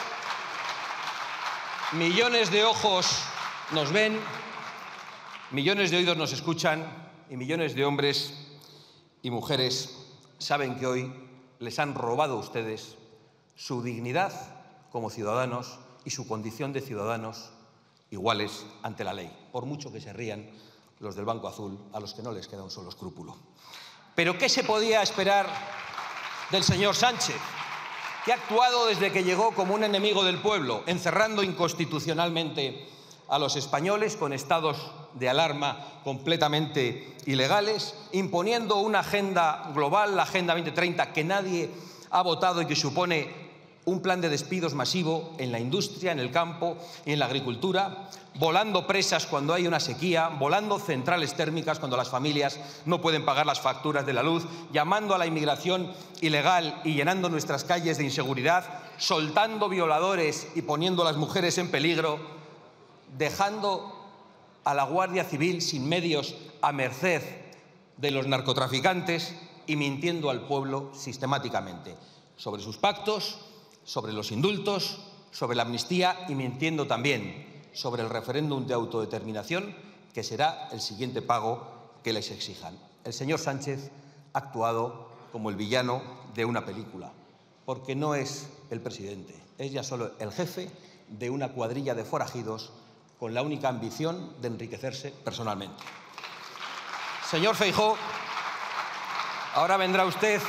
millones de ojos nos ven, millones de oídos nos escuchan y millones de hombres y mujeres saben que hoy les han robado a ustedes su dignidad como ciudadanos y su condición de ciudadanos iguales ante la ley, por mucho que se rían los del Banco Azul, a los que no les queda un solo escrúpulo. ¿Pero qué se podía esperar del señor Sánchez, que ha actuado desde que llegó como un enemigo del pueblo, encerrando inconstitucionalmente a los españoles con estados de alarma completamente ilegales, imponiendo una agenda global, la Agenda 2030, que nadie ha votado y que supone un plan de despidos masivo en la industria, en el campo y en la agricultura, volando presas cuando hay una sequía, volando centrales térmicas cuando las familias no pueden pagar las facturas de la luz, llamando a la inmigración ilegal y llenando nuestras calles de inseguridad, soltando violadores y poniendo a las mujeres en peligro, dejando a la Guardia Civil sin medios a merced de los narcotraficantes y mintiendo al pueblo sistemáticamente sobre sus pactos, sobre los indultos, sobre la amnistía y mintiendo también sobre el referéndum de autodeterminación, que será el siguiente pago que les exijan. El señor Sánchez ha actuado como el villano de una película, porque no es el presidente, es ya solo el jefe de una cuadrilla de forajidos con la única ambición de enriquecerse personalmente. Señor Feijóo, ahora vendrá usted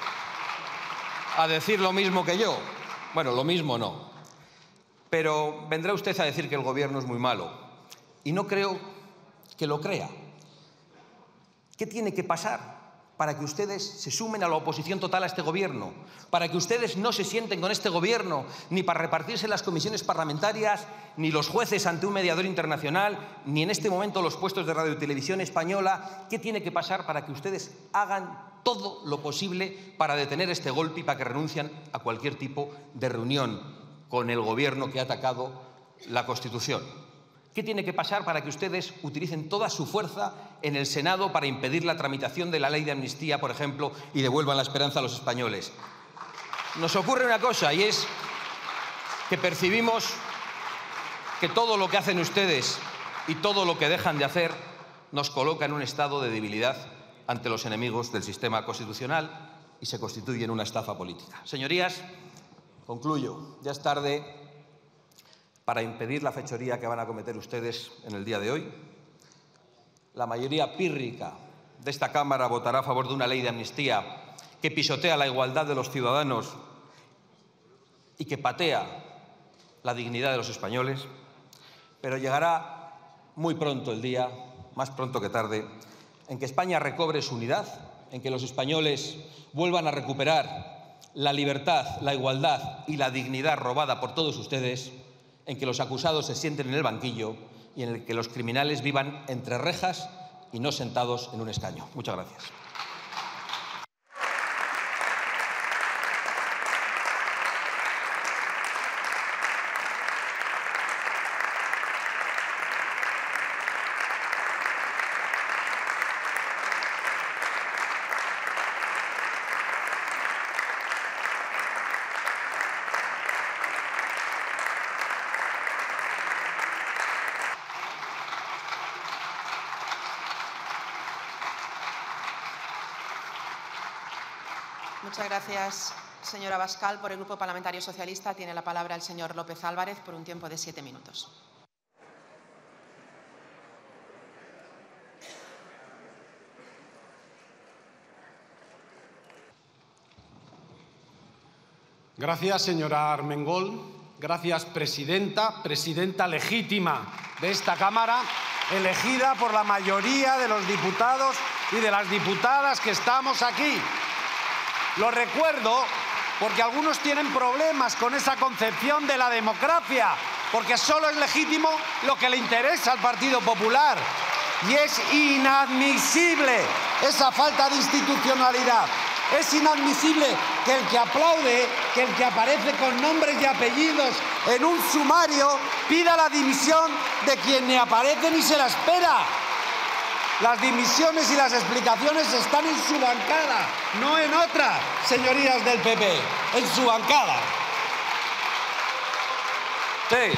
a decir lo mismo que yo. Bueno, lo mismo no. Pero vendrá usted a decir que el Gobierno es muy malo. Y no creo que lo crea. ¿Qué tiene que pasar para que ustedes se sumen a la oposición total a este Gobierno? Para que ustedes no se sienten con este Gobierno, ni para repartirse las comisiones parlamentarias, ni los jueces ante un mediador internacional, ni en este momento los puestos de Radio y Televisión Española. ¿Qué tiene que pasar para que ustedes hagan todo lo posible para detener este golpe y para que renuncien a cualquier tipo de reunión con el Gobierno que ha atacado la Constitución? ¿Qué tiene que pasar para que ustedes utilicen toda su fuerza en el Senado para impedir la tramitación de la ley de amnistía, por ejemplo, y devuelvan la esperanza a los españoles? Nos ocurre una cosa, y es que percibimos que todo lo que hacen ustedes y todo lo que dejan de hacer nos coloca en un estado de debilidad ante los enemigos del sistema constitucional y se constituye en una estafa política. Señorías, concluyo. Ya es tarde para impedir la fechoría que van a cometer ustedes en el día de hoy. La mayoría pírrica de esta Cámara votará a favor de una ley de amnistía que pisotea la igualdad de los ciudadanos y que patea la dignidad de los españoles, pero llegará muy pronto el día, más pronto que tarde, en que España recobre su unidad, en que los españoles vuelvan a recuperar la libertad, la igualdad y la dignidad robada por todos ustedes, en que los acusados se sienten en el banquillo y en el que los criminales vivan entre rejas y no sentados en un escaño. Muchas gracias. Muchas gracias, señora Abascal. Por el Grupo Parlamentario Socialista tiene la palabra el señor López Álvarez por un tiempo de 7 minutos. Gracias, señora Armengol. Gracias, presidenta, presidenta legítima de esta Cámara, elegida por la mayoría de los diputados y de las diputadas que estamos aquí. Lo recuerdo porque algunos tienen problemas con esa concepción de la democracia, porque solo es legítimo lo que le interesa al Partido Popular. Y es inadmisible esa falta de institucionalidad. Es inadmisible que el que aplaude, que el que aparece con nombres y apellidos en un sumario, pida la dimisión de quien ni aparece ni se la espera. Las dimisiones y las explicaciones están en su bancada, no en otra, señorías del PP, en su bancada. Sí.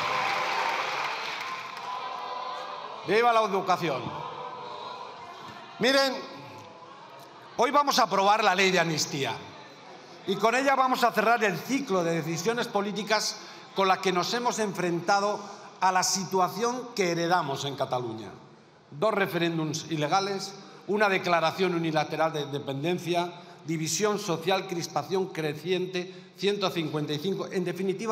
Viva la educación. Miren, hoy vamos a aprobar la ley de amnistía y con ella vamos a cerrar el ciclo de decisiones políticas con las que nos hemos enfrentado a la situación que heredamos en Cataluña. 2 referéndums ilegales, una declaración unilateral de independencia, división social, crispación creciente, 155. En definitiva,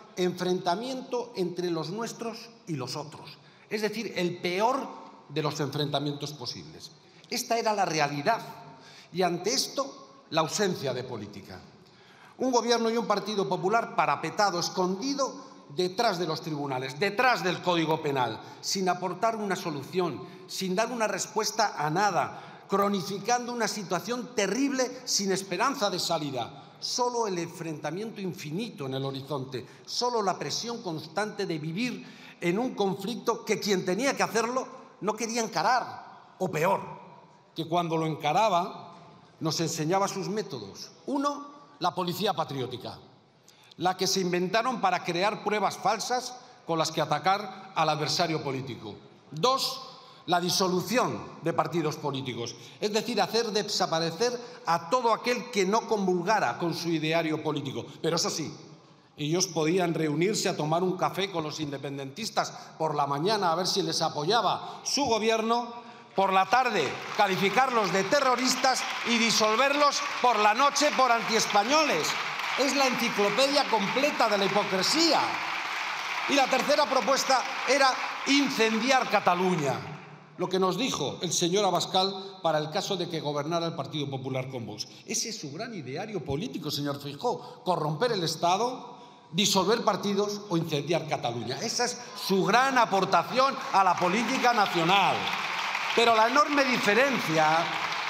enfrentamiento entre los nuestros y los otros. Es decir, el peor de los enfrentamientos posibles. Esta era la realidad y ante esto la ausencia de política. Un gobierno y un Partido Popular parapetado, escondido detrás de los tribunales, detrás del Código Penal, sin aportar una solución, sin dar una respuesta a nada, cronificando una situación terrible sin esperanza de salida. Solo el enfrentamiento infinito en el horizonte, solo la presión constante de vivir en un conflicto que quien tenía que hacerlo no quería encarar, o peor, que cuando lo encaraba nos enseñaba sus métodos. Uno, la policía patriótica, la que se inventaron para crear pruebas falsas con las que atacar al adversario político. Dos, la disolución de partidos políticos, es decir, hacer desaparecer a todo aquel que no comulgara con su ideario político. Pero eso sí, ellos podían reunirse a tomar un café con los independentistas por la mañana a ver si les apoyaba su gobierno, por la tarde calificarlos de terroristas y disolverlos por la noche por antiespañoles. Es la enciclopedia completa de la hipocresía. Y la tercera propuesta era incendiar Cataluña, lo que nos dijo el señor Abascal para el caso de que gobernara el Partido Popular con Vox. Ese es su gran ideario político, señor Feijóo: corromper el Estado, disolver partidos o incendiar Cataluña. Esa es su gran aportación a la política nacional. Pero la enorme diferencia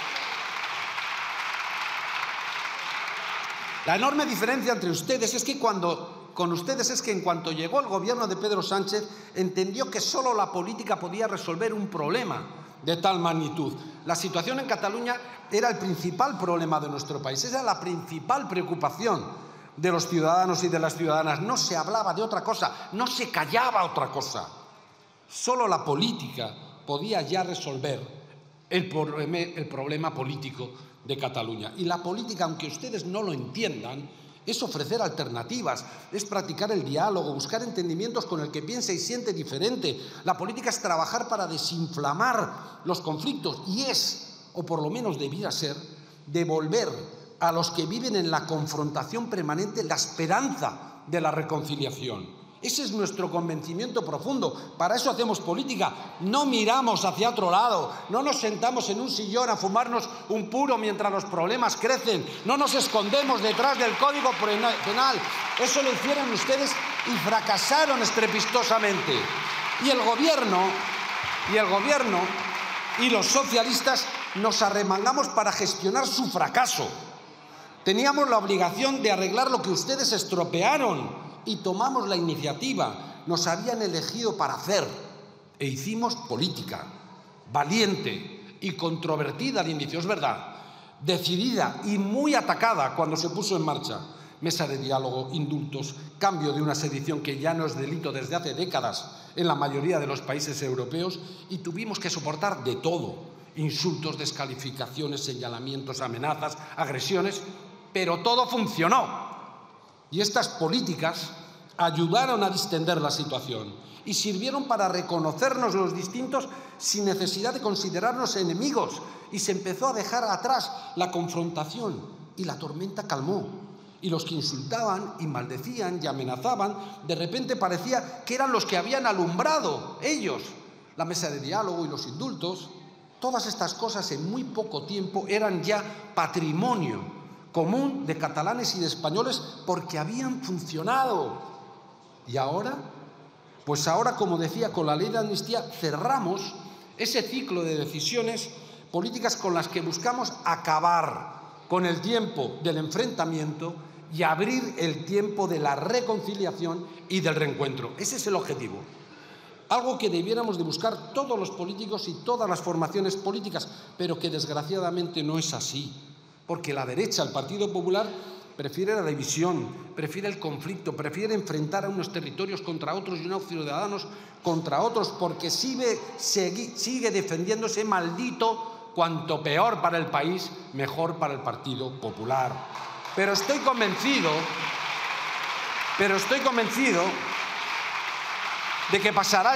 entre ustedes es que en cuanto llegó el gobierno de Pedro Sánchez, entendió que solo la política podía resolver un problema de tal magnitud. La situación en Cataluña era el principal problema de nuestro país, era la principal preocupación de los ciudadanos y de las ciudadanas. No se hablaba de otra cosa, no se callaba otra cosa. Solo la política podía ya resolver el problema político de Cataluña. Y la política, aunque ustedes no lo entiendan, es ofrecer alternativas, es practicar el diálogo, buscar entendimientos con el que piense y siente diferente. La política es trabajar para desinflamar los conflictos y es, o por lo menos debiera ser, devolver a los que viven en la confrontación permanente la esperanza de la reconciliación. Ese es nuestro convencimiento profundo. Para eso hacemos política. No miramos hacia otro lado. No nos sentamos en un sillón a fumarnos un puro mientras los problemas crecen. No nos escondemos detrás del Código Penal. Eso lo hicieron ustedes y fracasaron estrepitosamente. Y el gobierno y los socialistas nos arremangamos para gestionar su fracaso. Teníamos la obligación de arreglar lo que ustedes estropearon y tomamos la iniciativa. Nos habían elegido para hacer e hicimos política, valiente y controvertida al inicio, es verdad, decidida y muy atacada cuando se puso en marcha. Mesa de diálogo, indultos, cambio de una sedición que ya no es delito desde hace décadas en la mayoría de los países europeos, y tuvimos que soportar de todo: insultos, descalificaciones, señalamientos, amenazas, agresiones, pero todo funcionó. Y estas políticas ayudaron a distender la situación y sirvieron para reconocernos los distintos sin necesidad de considerarnos enemigos, y se empezó a dejar atrás la confrontación y la tormenta calmó. Y los que insultaban y maldecían y amenazaban, de repente parecía que eran los que habían alumbrado ellos la mesa de diálogo y los indultos. Todas estas cosas en muy poco tiempo eran ya patrimonio común de catalanes y de españoles porque habían funcionado. ¿Y ahora? Pues ahora, como decía, con la ley de amnistía cerramos ese ciclo de decisiones políticas con las que buscamos acabar con el tiempo del enfrentamiento y abrir el tiempo de la reconciliación y del reencuentro. Ese es el objetivo. Algo que debiéramos de buscar todos los políticos y todas las formaciones políticas, pero que desgraciadamente no es así. Porque la derecha, el Partido Popular, prefiere la división, prefiere el conflicto, prefiere enfrentar a unos territorios contra otros y unos ciudadanos contra otros, porque sigue defendiéndose maldito: cuanto peor para el país, mejor para el Partido Popular. Pero estoy convencido de que pasará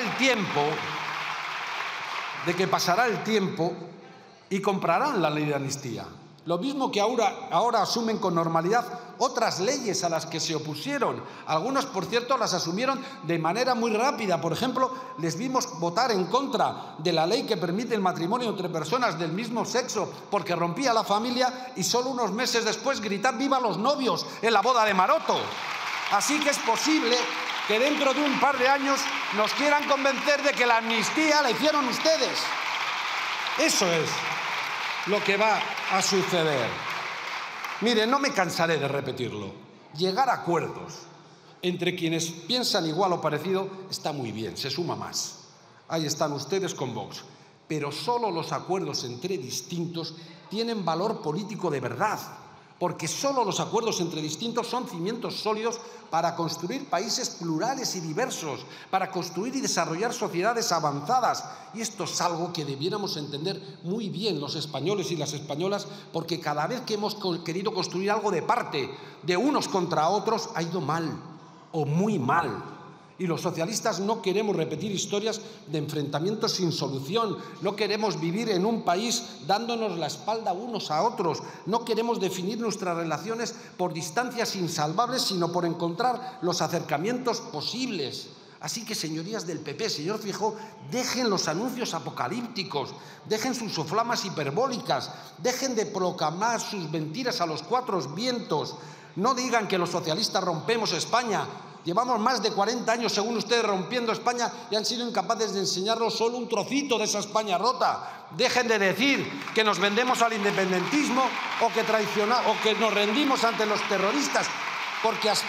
el tiempo y comprarán la ley de amnistía. Lo mismo que ahora asumen con normalidad otras leyes a las que se opusieron. Algunos, por cierto, las asumieron de manera muy rápida. Por ejemplo, les vimos votar en contra de la ley que permite el matrimonio entre personas del mismo sexo porque rompía la familia, y solo unos meses después gritar ¡viva los novios! En la boda de Maroto. Así que es posible que dentro de un par de años nos quieran convencer de que la amnistía la hicieron ustedes. Eso es lo que va a suceder. Mire, no me cansaré de repetirlo. Llegar a acuerdos entre quienes piensan igual o parecido está muy bien, se suma más. Ahí están ustedes con Vox. Pero solo los acuerdos entre distintos tienen valor político de verdad, porque solo los acuerdos entre distintos son cimientos sólidos para construir países plurales y diversos, para construir y desarrollar sociedades avanzadas. Y esto es algo que debiéramos entender muy bien los españoles y las españolas, porque cada vez que hemos querido construir algo de parte de unos contra otros, ha ido mal o muy mal. Y los socialistas no queremos repetir historias de enfrentamientos sin solución, no queremos vivir en un país dándonos la espalda unos a otros, no queremos definir nuestras relaciones por distancias insalvables, sino por encontrar los acercamientos posibles. Así que, señorías del PP, señor Feijóo, dejen los anuncios apocalípticos, dejen sus soflamas hiperbólicas, dejen de proclamar sus mentiras a los cuatro vientos. No digan que los socialistas rompemos España. Llevamos más de 40 años, según ustedes, rompiendo España y han sido incapaces de enseñarnos solo un trocito de esa España rota. Dejen de decir que nos vendemos al independentismo o que nos rendimos ante los terroristas, porque a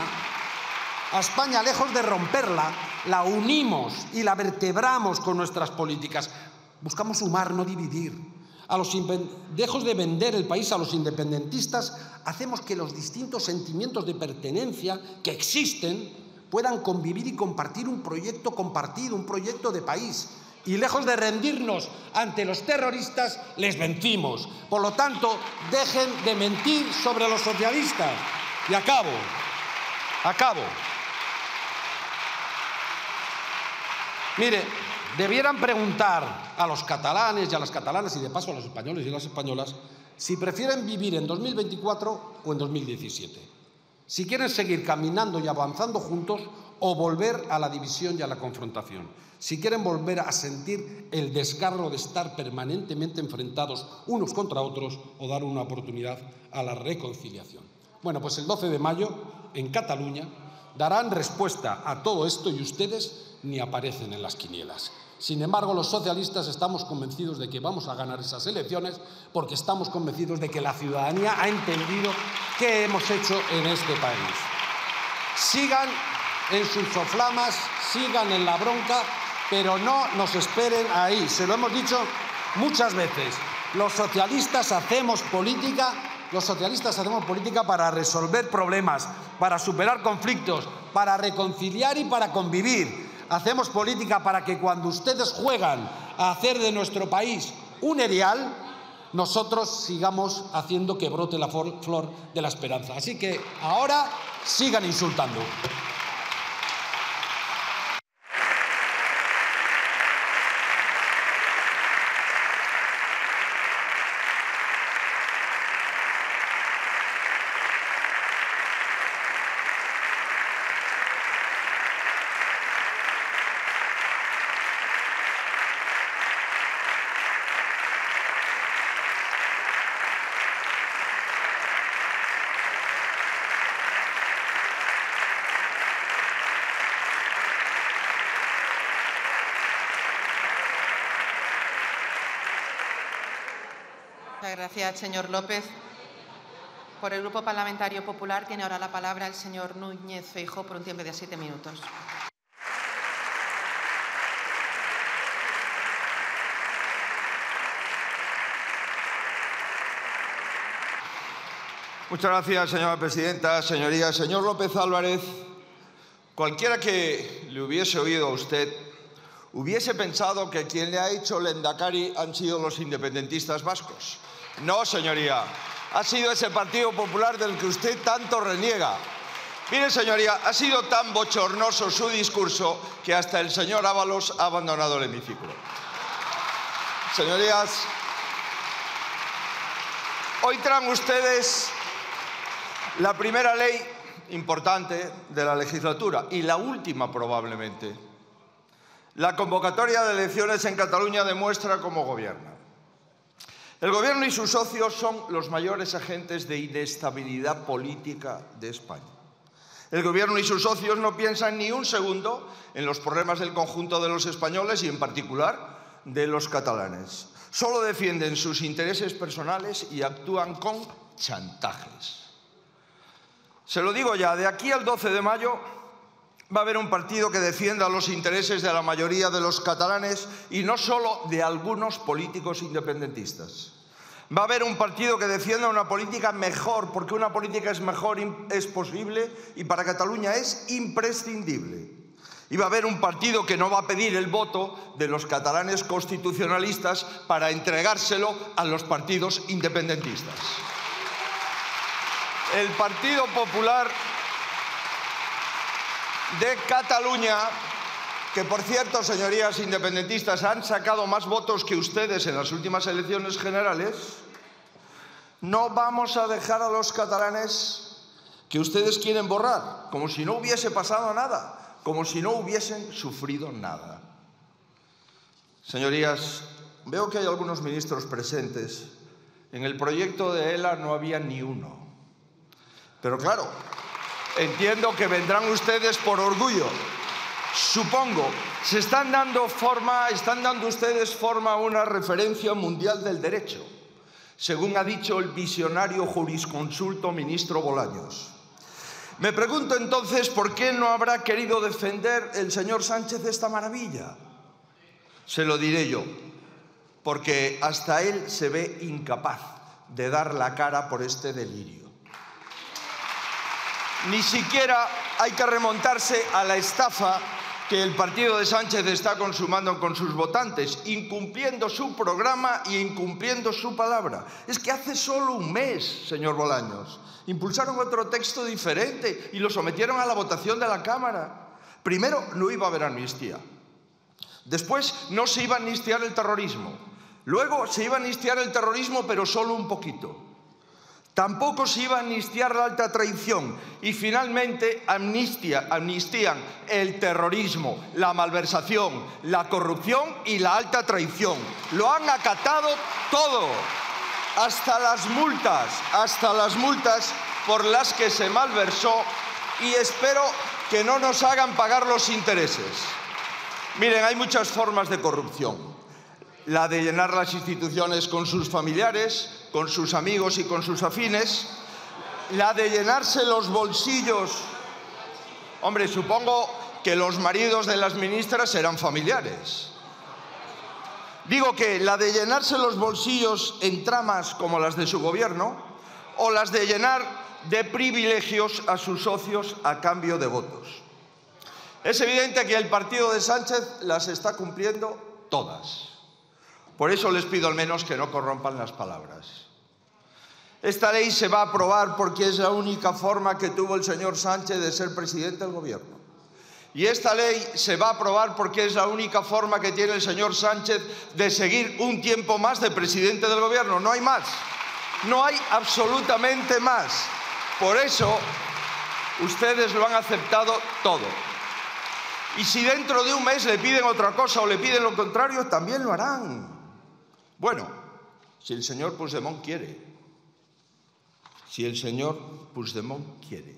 España, lejos de romperla, la unimos y la vertebramos con nuestras políticas. Buscamos sumar, no dividir. Lejos de vender el país a los independentistas, hacemos que los distintos sentimientos de pertenencia que existen puedan convivir y compartir un proyecto compartido, un proyecto de país. Y lejos de rendirnos ante los terroristas, les vencimos. Por lo tanto, dejen de mentir sobre los socialistas. Y acabo. Mire, debieran preguntar a los catalanes y a las catalanas, y de paso a los españoles y las españolas, si prefieren vivir en 2024 o en 2017. Si quieren seguir caminando y avanzando juntos o volver a la división y a la confrontación. Si quieren volver a sentir el desgarro de estar permanentemente enfrentados unos contra otros o dar una oportunidad a la reconciliación. Bueno, pues el 12 de mayo, en Cataluña, darán respuesta a todo esto y ustedes ni aparecen en las quinielas. Sin embargo, los socialistas estamos convencidos de que vamos a ganar esas elecciones porque estamos convencidos de que la ciudadanía ha entendido qué hemos hecho en este país. Sigan en sus soflamas, sigan en la bronca, pero no nos esperen ahí. Se lo hemos dicho muchas veces. Los socialistas hacemos política para resolver problemas, para superar conflictos, para reconciliar y para convivir. Hacemos política para que cuando ustedes juegan a hacer de nuestro país un erial, nosotros sigamos haciendo que brote la flor de la esperanza. Así que ahora sigan insultando. Muchas gracias, señor López. Por el Grupo Parlamentario Popular tiene ahora la palabra el señor Núñez Feijóo por un tiempo de 7 minutos. Muchas gracias, señora presidenta. Señorías, señor López Álvarez, cualquiera que le hubiese oído a usted hubiese pensado que quien le ha hecho lehendakari han sido los independentistas vascos. No, señoría, ha sido ese Partido Popular del que usted tanto reniega. Mire, señoría, ha sido tan bochornoso su discurso que hasta el señor Ábalos ha abandonado el hemiciclo. Señorías, Hoy traen ustedes la primera ley importante de la legislatura y la última probablemente. La convocatoria de elecciones en Cataluña demuestra cómo gobierna. El Gobierno y sus socios son los mayores agentes de inestabilidad política de España. El Gobierno y sus socios no piensan ni un segundo en los problemas del conjunto de los españoles y en particular de los catalanes. Solo defienden sus intereses personales y actúan con chantajes. Se lo digo ya, de aquí al 12 de mayo va a haber un partido que defienda los intereses de la mayoría de los catalanes y no solo de algunos políticos independentistas. Va a haber un partido que defienda una política mejor, porque una política es mejor, es posible y para Cataluña es imprescindible. Y va a haber un partido que no va a pedir el voto de los catalanes constitucionalistas para entregárselo a los partidos independentistas. El Partido Popular de Cataluña, que por cierto, señorías independentistas, han sacado más votos que ustedes en las últimas elecciones generales, no vamos a dejar a los catalanes que ustedes quieren borrar, como si no hubiese pasado nada, como si no hubiesen sufrido nada. Señorías, veo que hay algunos ministros presentes. En el proyecto de ELA no había ni uno. Pero claro, entiendo que vendrán ustedes por orgullo. Supongo, están dando ustedes forma a una referencia mundial del derecho, según ha dicho el visionario jurisconsulto ministro Bolaños. Me pregunto entonces por qué no habrá querido defender el señor Sánchez esta maravilla. Se lo diré yo, porque hasta él se ve incapaz de dar la cara por este delirio. Ni siquiera hay que remontarse a la estafa que el partido de Sánchez está consumando con sus votantes, incumpliendo su programa y incumpliendo su palabra. Es que hace solo un mes, señor Bolaños, impulsaron otro texto diferente y lo sometieron a la votación de la Cámara. Primero, no iba a haber amnistía. Después, no se iba a amnistiar el terrorismo. Luego, se iba a amnistiar el terrorismo, pero solo un poquito. Tampoco se iba a amnistiar la alta traición y finalmente amnistían el terrorismo, la malversación, la corrupción y la alta traición. Lo han acatado todo, hasta las multas por las que se malversó, y espero que no nos hagan pagar los intereses. Miren, hay muchas formas de corrupción. La de llenar las instituciones con sus familiares, con sus amigos y con sus afines. La de llenarse los bolsillos. Hombre, supongo que los maridos de las ministras eran familiares. Digo que la de llenarse los bolsillos en tramas como las de su gobierno, o las de llenar de privilegios a sus socios a cambio de votos. Es evidente que el partido de Sánchez las está cumpliendo todas. Por eso les pido al menos que no corrompan las palabras. Esta ley se va a aprobar porque es la única forma que tuvo el señor Sánchez de ser presidente del gobierno. Y esta ley se va a aprobar porque es la única forma que tiene el señor Sánchez de seguir un tiempo más de presidente del gobierno. No hay más. No hay absolutamente más. Por eso, ustedes lo han aceptado todo. Y si dentro de un mes le piden otra cosa o le piden lo contrario, también lo harán. Bueno, si el señor Puigdemont quiere. Si el señor Puigdemont quiere.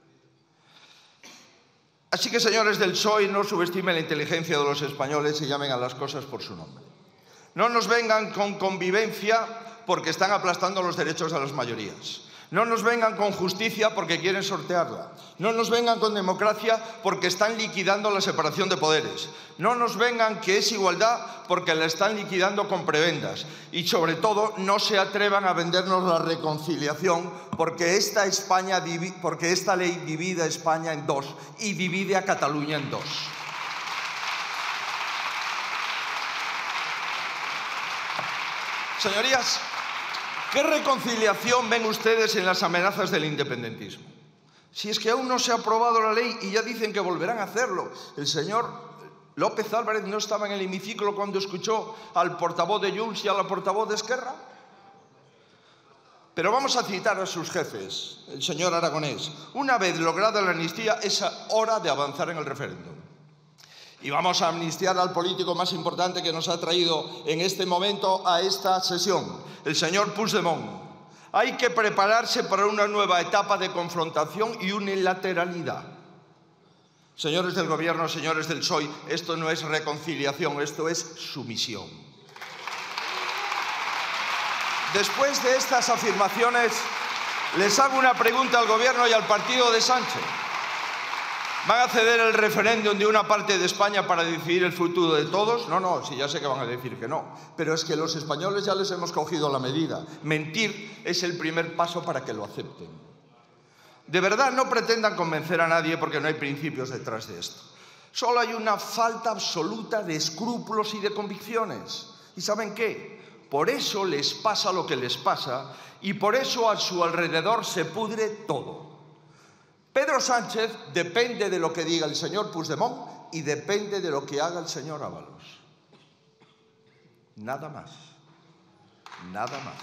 Así que, señores del PSOE, no subestimen la inteligencia de los españoles y llamen a las cosas por su nombre. No nos vengan con convivencia porque están aplastando los derechos de las mayorías. No nos vengan con justicia porque quieren sortearla. No nos vengan con democracia porque están liquidando la separación de poderes. No nos vengan que es igualdad porque la están liquidando con prebendas. Y sobre todo, no se atrevan a vendernos la reconciliación porque esta ley divide a España en dos y divide a Cataluña en dos. Señorías, ¿qué reconciliación ven ustedes en las amenazas del independentismo? Si es que aún no se ha aprobado la ley y ya dicen que volverán a hacerlo. El señor López Álvarez no estaba en el hemiciclo cuando escuchó al portavoz de Junts y a la portavoz de Esquerra. Pero vamos a citar a sus jefes, el señor Aragonés. Una vez lograda la amnistía, es hora de avanzar en el referéndum. Y vamos a amnistiar al político más importante que nos ha traído en este momento a esta sesión, el señor Puigdemont. Hay que prepararse para una nueva etapa de confrontación y unilateralidad. Señores del Gobierno, señores del PSOE, esto no es reconciliación, esto es sumisión. Después de estas afirmaciones, les hago una pregunta al Gobierno y al partido de Sánchez. ¿Van a ceder el referéndum de una parte de España para decidir el futuro de todos? No, sí, ya sé que van a decir que no. Pero es que los españoles ya les hemos cogido la medida. Mentir es el primer paso para que lo acepten. De verdad, no pretendan convencer a nadie porque no hay principios detrás de esto. Solo hay una falta absoluta de escrúpulos y de convicciones. ¿Y saben qué? Por eso les pasa lo que les pasa y por eso a su alrededor se pudre todo. Pedro Sánchez depende de lo que diga el señor Puigdemont y depende de lo que haga el señor Ábalos. Nada más. Nada más.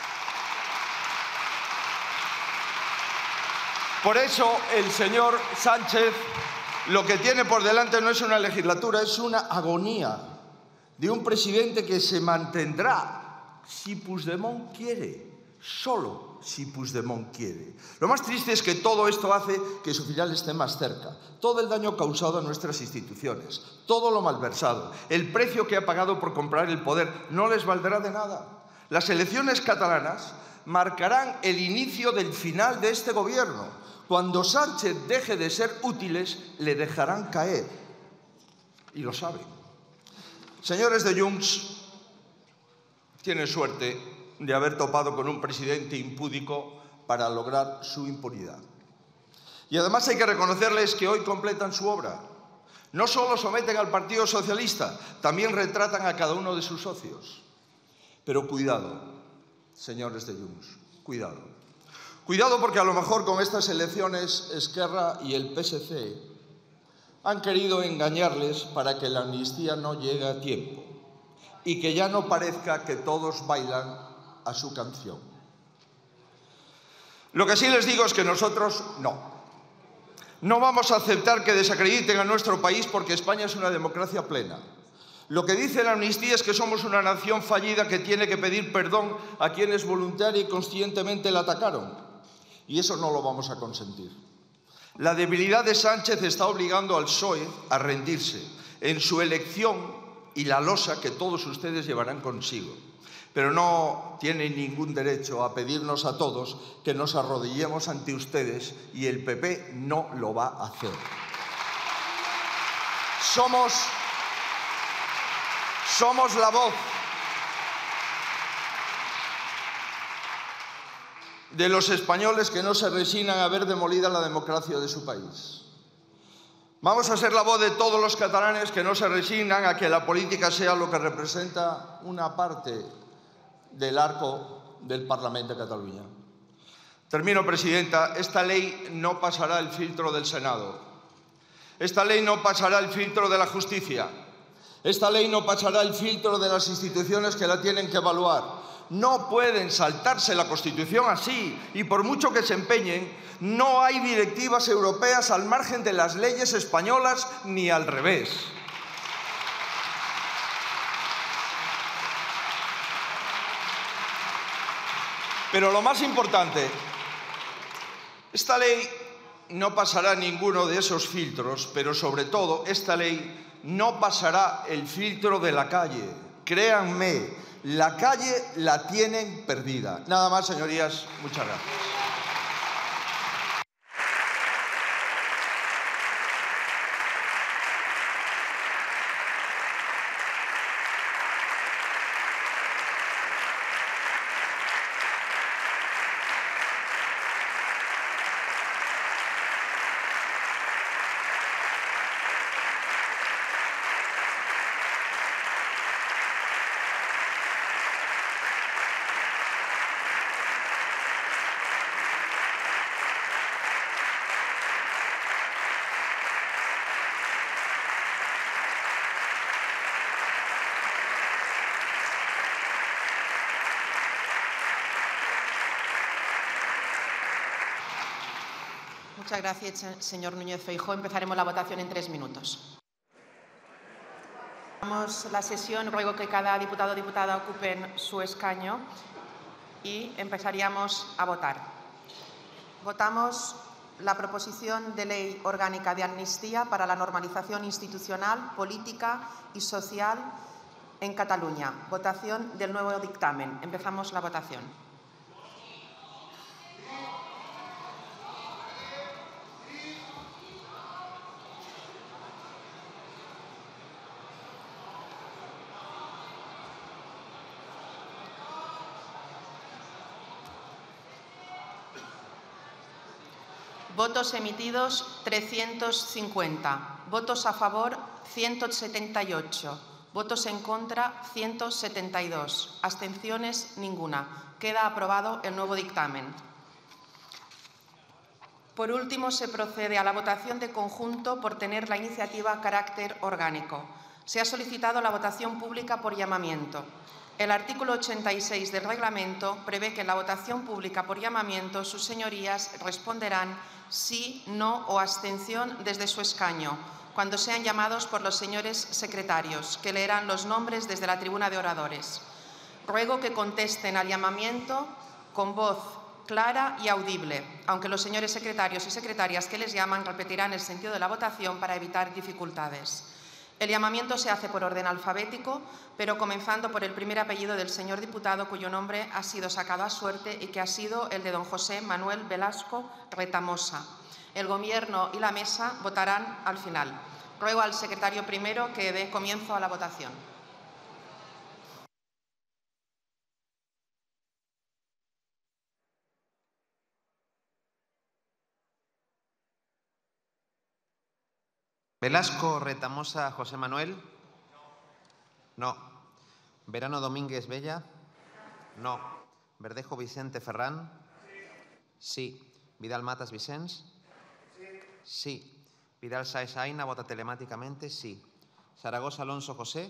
Por eso el señor Sánchez lo que tiene por delante no es una legislatura, es una agonía de un presidente que se mantendrá si Puigdemont quiere, solo si Puigdemont quiere. Lo más triste es que todo esto hace que su final esté más cerca. Todo el daño causado a nuestras instituciones, todo lo malversado, el precio que ha pagado por comprar el poder, no les valdrá de nada. Las elecciones catalanas marcarán el inicio del final de este gobierno. Cuando Sánchez deje de ser útiles, le dejarán caer. Y lo saben. Señores de Junts, tienen suerte de haber topado con un presidente impúdico para lograr su impunidad. Y además hay que reconocerles que hoy completan su obra. No solo someten al Partido Socialista, también retratan a cada uno de sus socios. Pero cuidado, señores de Junts, cuidado. Cuidado porque a lo mejor con estas elecciones Esquerra y el PSC han querido engañarles para que la amnistía no llegue a tiempo y que ya no parezca que todos bailan a su canción. Lo que sí les digo es que nosotros no. No vamos a aceptar que desacrediten a nuestro país porque España es una democracia plena. Lo que dice la amnistía es que somos una nación fallida que tiene que pedir perdón a quienes voluntaria y conscientemente la atacaron. Y eso no lo vamos a consentir. La debilidad de Sánchez está obligando al PSOE a rendirse en su elección y la losa que todos ustedes llevarán consigo. Pero no tienen ningún derecho a pedirnos a todos que nos arrodillemos ante ustedes y el PP no lo va a hacer. Somos la voz de los españoles que no se resignan a ver demolida la democracia de su país. Vamos a ser la voz de todos los catalanes que no se resignan a que la política sea lo que representa una parte del arco del Parlamento de Cataluña. Termino, presidenta. Esta ley no pasará el filtro del Senado. Esta ley no pasará el filtro de la justicia. Esta ley no pasará el filtro de las instituciones que la tienen que evaluar. No pueden saltarse la Constitución así y por mucho que se empeñen, no hay directivas europeas al margen de las leyes españolas ni al revés. Pero lo más importante, esta ley no pasará ninguno de esos filtros, pero sobre todo esta ley no pasará el filtro de la calle. Créanme, la calle la tienen perdida. Nada más, señorías. Muchas gracias. Muchas gracias, señor Núñez Feijóo. Empezaremos la votación en 3 minutos. Vamos la sesión. Ruego que cada diputado o diputada ocupen su escaño y empezaríamos a votar. Votamos la proposición de ley orgánica de amnistía para la normalización institucional, política y social en Cataluña. Votación del nuevo dictamen. Empezamos la votación. Votos emitidos 350. Votos a favor 178. Votos en contra 172. Abstenciones ninguna. Queda aprobado el nuevo dictamen. Por último, se procede a la votación de conjunto por tener la iniciativa carácter orgánico. Se ha solicitado la votación pública por llamamiento. El artículo 86 del reglamento prevé que en la votación pública por llamamiento sus señorías responderán sí, no o abstención desde su escaño, cuando sean llamados por los señores secretarios, que leerán los nombres desde la tribuna de oradores. Ruego que contesten al llamamiento con voz clara y audible, aunque los señores secretarios y secretarias que les llaman repetirán el sentido de la votación para evitar dificultades. El llamamiento se hace por orden alfabético, pero comenzando por el primer apellido del señor diputado cuyo nombre ha sido sacado a suerte y que ha sido el de don José Manuel Velasco Retamosa. El Gobierno y la mesa votarán al final. Ruego al secretario primero que dé comienzo a la votación. Velasco Retamosa José Manuel. No. Verano Domínguez Bella. No. Verdejo Vicente Ferrán. Sí. Vidal Matas Vicens. Sí. Vidal Sáez Aina vota telemáticamente. Sí. Zaragoza Alonso José.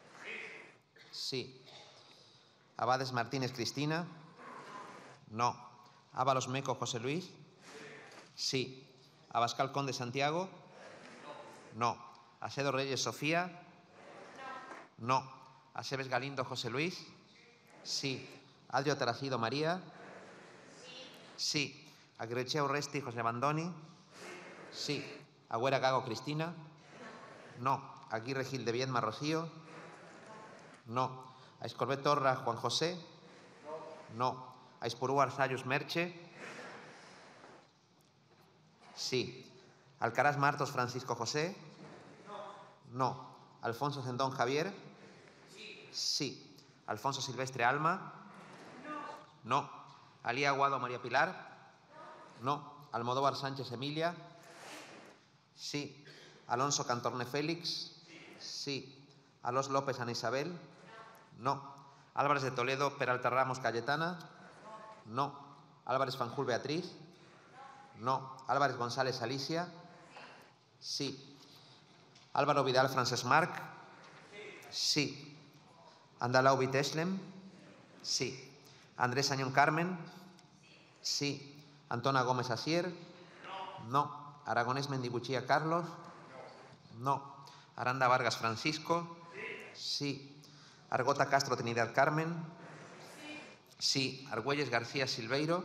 Sí. Abades Martínez Cristina. No. Ábalos Meco José Luis. Sí. Abascal Conde Santiago. No. Asedo Reyes Sofía. No. Aceves Galindo José Luis. Sí. Adrio Taracido María. Sí. Agrechea Urresti José Bandoni. Sí. Agüera Gago Cristina. No. Aguirre Gil de Viedma Rocío. No. Aiscorbet Torra Juan José. No. Aispurú Arzayus Merche. Sí. Alcaraz Martos Francisco José. No. Alfonso Zendón Javier. Sí. Alfonso Silvestre Alma. No. Alía Aguado María Pilar. No. Almodóvar Sánchez Emilia. Sí. Alonso Cantorne Félix. Sí. Alós López Ana Isabel. No. Álvarez de Toledo Peralta Ramos Cayetana. No. Álvarez Fanjul Beatriz. No. Álvarez González Alicia. Sí. Álvaro Vidal Francesc Marc. Sí. Andalau Viteslem. Sí. Andrés Añón Carmen. Sí. Antona Gómez Asier. No. Aragonés Mendibuchía Carlos. No. Aranda Vargas Francisco. Sí. Argota Castro Trinidad Carmen. Sí. Argüelles García Silveiro.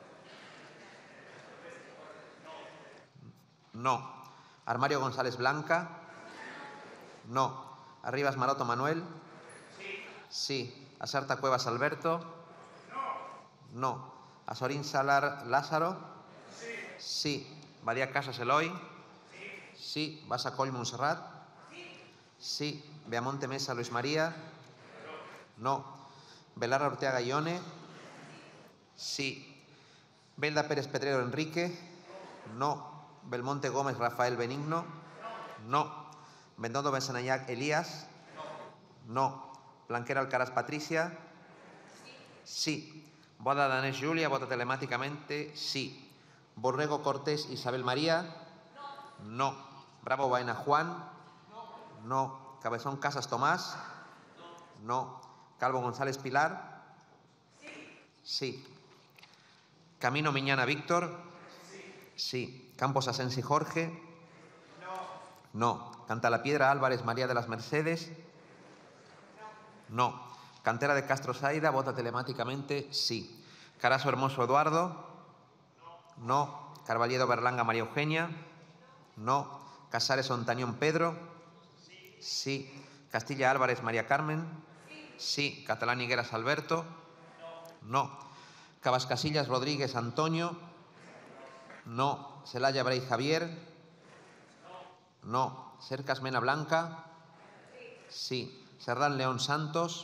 No. Armario González Blanca. No. Arribas Maroto Manuel. Sí. Asarta Cuevas Alberto. No. Azorín Salar Lázaro. Sí. María Casas Eloy. Sí. Basa Coll Montserrat. Sí. Beamonte Mesa Luis María. No. Belarra Ortega Ione. Sí. Belda Pérez Pedrero Enrique. No. Belmonte Gómez Rafael Benigno. No. Bendodo Bensenayac Elías. No. Blanquera Alcaraz Patricia. Sí. Boda Danés Julia, vota telemáticamente. Sí. Borrego Cortés Isabel María. No. Bravo Baena Juan. No. Cabezón Casas Tomás. No. Calvo González Pilar. Sí. Camino Miñana Víctor. Sí. Campos Asensi Jorge. No. Cantalapiedra Álvarez María de las Mercedes. No. Cantera de Castro Saida, vota telemáticamente, sí. Carazo Hermoso Eduardo. No. Carballedo Berlanga María Eugenia. No. Casares Ontañón Pedro. Sí. Castilla Álvarez María Carmen. Sí. Catalán Higueras Alberto. No. Cabascasillas Rodríguez Antonio. No. Celaya Brey Javier. No. Cercas Mena Blanca. Sí. Serrán León Santos.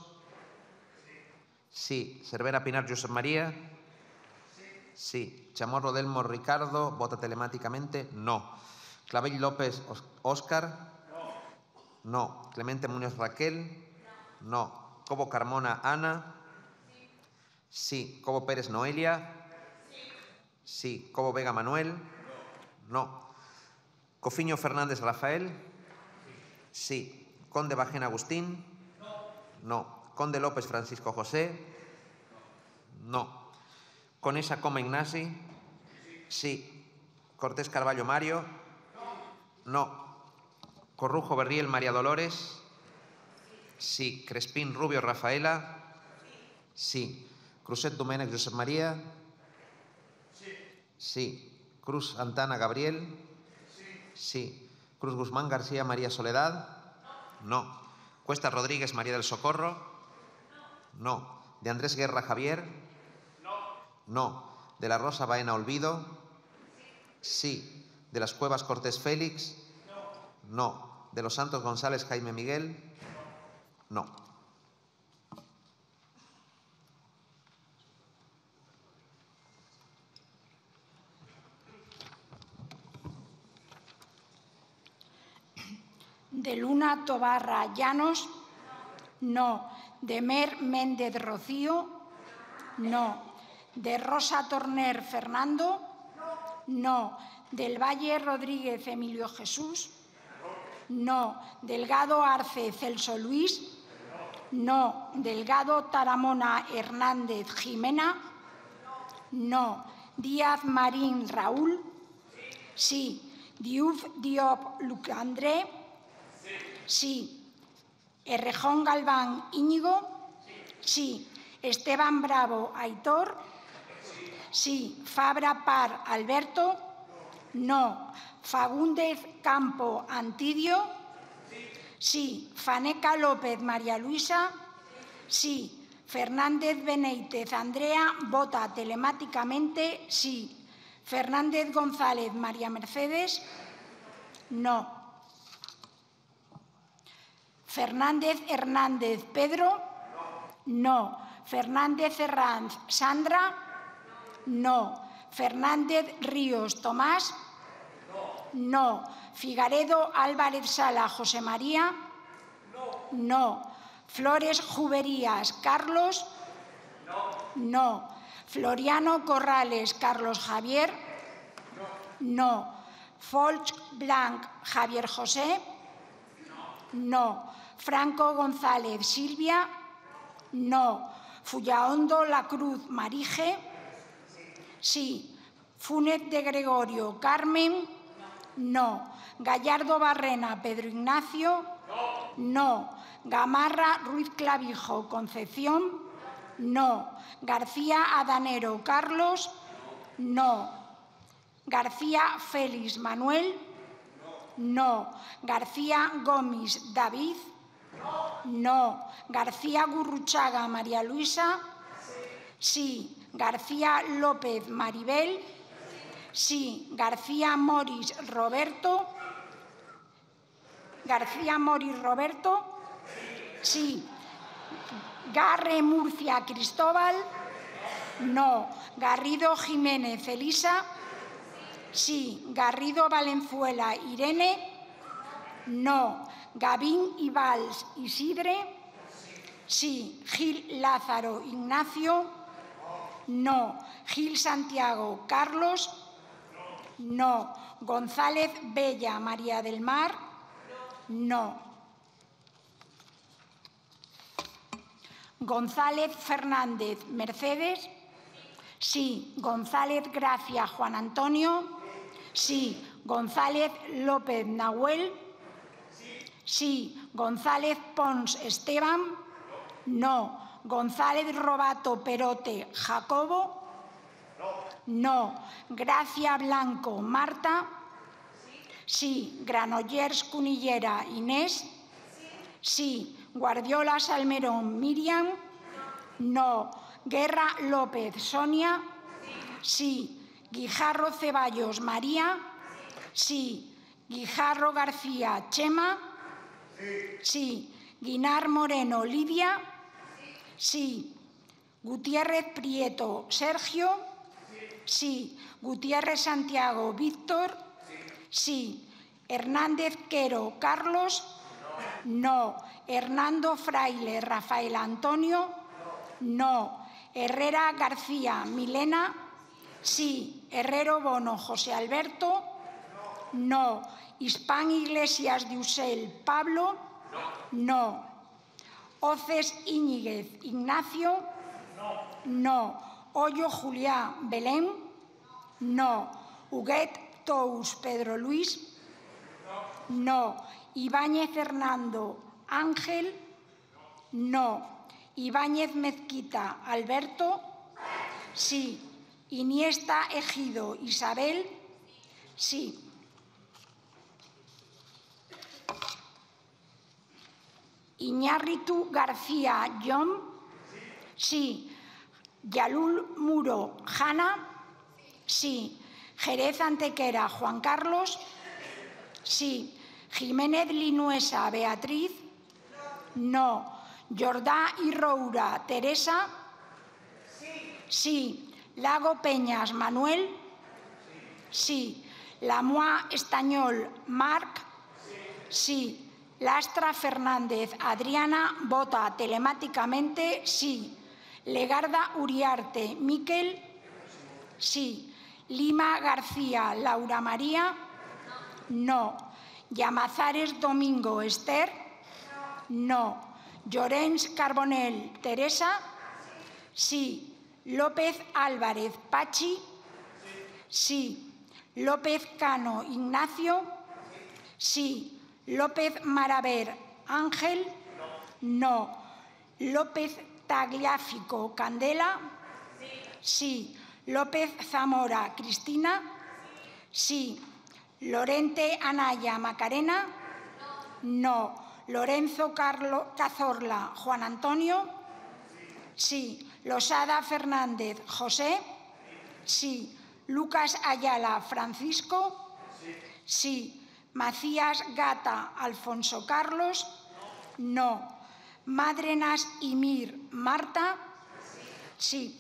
Sí. Cervera Pinar Josep María. Sí. Chamorro Delmo Ricardo, vota telemáticamente, no. Clavell López Óscar. No. Clemente Muñoz Raquel. No. Cobo Carmona Ana. Sí. Cobo Pérez Noelia. Sí. Cobo Vega Manuel. No. Cofiño Fernández Rafael. Sí. Conde Bajén Agustín. No. Conde López Francisco José. No. Conesa Coma Ignasi. Sí. Cortés Carballo Mario. No. Corrujo Berriel María Dolores. Sí. Crespín Rubio Rafaela. Sí. Cruzet Domènech Josep María. Sí. Cruz Antana Gabriel. Sí. Cruz Guzmán García María Soledad. No. Cuesta Rodríguez María del Socorro. No. De Andrés Guerra Javier. No. De la Rosa Baena Olvido. Sí. De las Cuevas Cortés Félix. No. De los Santos González Jaime Miguel. No. De Luna Tobarra Llanos. No. De Mer Méndez Rocío. No. De Rosa Torner Fernando. No. Del Valle Rodríguez Emilio Jesús. No. Delgado Arce Celso Luis. No. Delgado Taramona Hernández Jimena. No. Díaz Marín Raúl. Sí. Diouf Diop Luc André. Sí. Errejón Galván Íñigo. Sí. Esteban Bravo Aitor. Sí. Fabra Par Alberto. No. Fagúndez Campo Antidio. Sí. Faneca López María Luisa. Sí. Fernández Beneítez Andrea, vota telemáticamente, sí. Fernández González María Mercedes, no. Fernández Hernández Pedro, no. Fernández Herranz Sandra, no. Fernández Ríos Tomás, no. Figaredo Álvarez Sala José María, no. Flores Juberías Carlos, no. Floriano Corrales Carlos Javier, no. Folch Blanc Javier José, no. Franco González Silvia, no. Fullaondo La Cruz Marije, sí. Funet de Gregorio Carmen, no. Gallardo Barrena Pedro Ignacio, no. Gamarra Ruiz Clavijo Concepción, no. García Adanero Carlos, no. García Félix Manuel, no. García Gómez David, no. García Gurruchaga María Luisa, sí. García López Maribel, sí. García Moris Roberto, sí. Garre Murcia Cristóbal, no. Garrido Jiménez Elisa, sí. Garrido Valenzuela Irene, no. Gavín y Valls Isidre, sí. Gil Lázaro Ignacio, no. Gil Santiago Carlos, no. González Bella María del Mar, no. González Fernández Mercedes, sí. González Gracia Juan Antonio, Sí. González López Nahuel. Sí. González Pons Esteban. No. González Robato Perote Jacobo. No. Gracia Blanco Marta. Sí. Granollers Cunillera Inés. Sí. Guardiola Salmerón Miriam. No. Guerra López Sonia. Sí. Guijarro Ceballos María. Sí. Guijarro García Chema. Sí. Guinar Moreno Lidia. Sí. Gutiérrez Prieto Sergio. Sí. Gutiérrez Santiago Víctor. Sí. Hernández Quero Carlos. No. Hernando Fraile Rafael Antonio. No. Herrera García Milena. Sí. Herrero Bono José Alberto. No. Hispán Iglesias Diusel Pablo. No. Oces Íñiguez Ignacio. No. Hoyo Juliá Belén. No. Huguet Tous Pedro Luis. No. Ibáñez Fernando Ángel. No. Ibáñez Mezquita Alberto. Sí. Iniesta Ejido Isabel. Sí. Iñárritu García John. Sí. Yalul Muro Jana. Sí. Jerez Antequera Juan Carlos. Sí. Jiménez Linuesa Beatriz. No. Jordá y Roura Teresa. Sí. Lago Peñas Manuel. Sí. Lamois Estañol Marc. Sí. Lastra Fernández Adriana vota telemáticamente sí. Legarda Uriarte Miquel. Sí. Lima García Laura María. No. Llamazares Domingo Esther. No. Llorens Carbonell Teresa. Sí. López Álvarez Pachi. Sí. López Cano Ignacio. Sí. López Maraver Ángel. No. López Tagliafico Candela. Sí. López Zamora Cristina. Sí. Lorente Anaya Macarena. No. Lorenzo Cazorla Juan Antonio. Sí. Losada Fernández José. Sí. Lucas Ayala Francisco. Sí. Macías Gata Alfonso Carlos. No. Madrenas Imir Marta. Sí.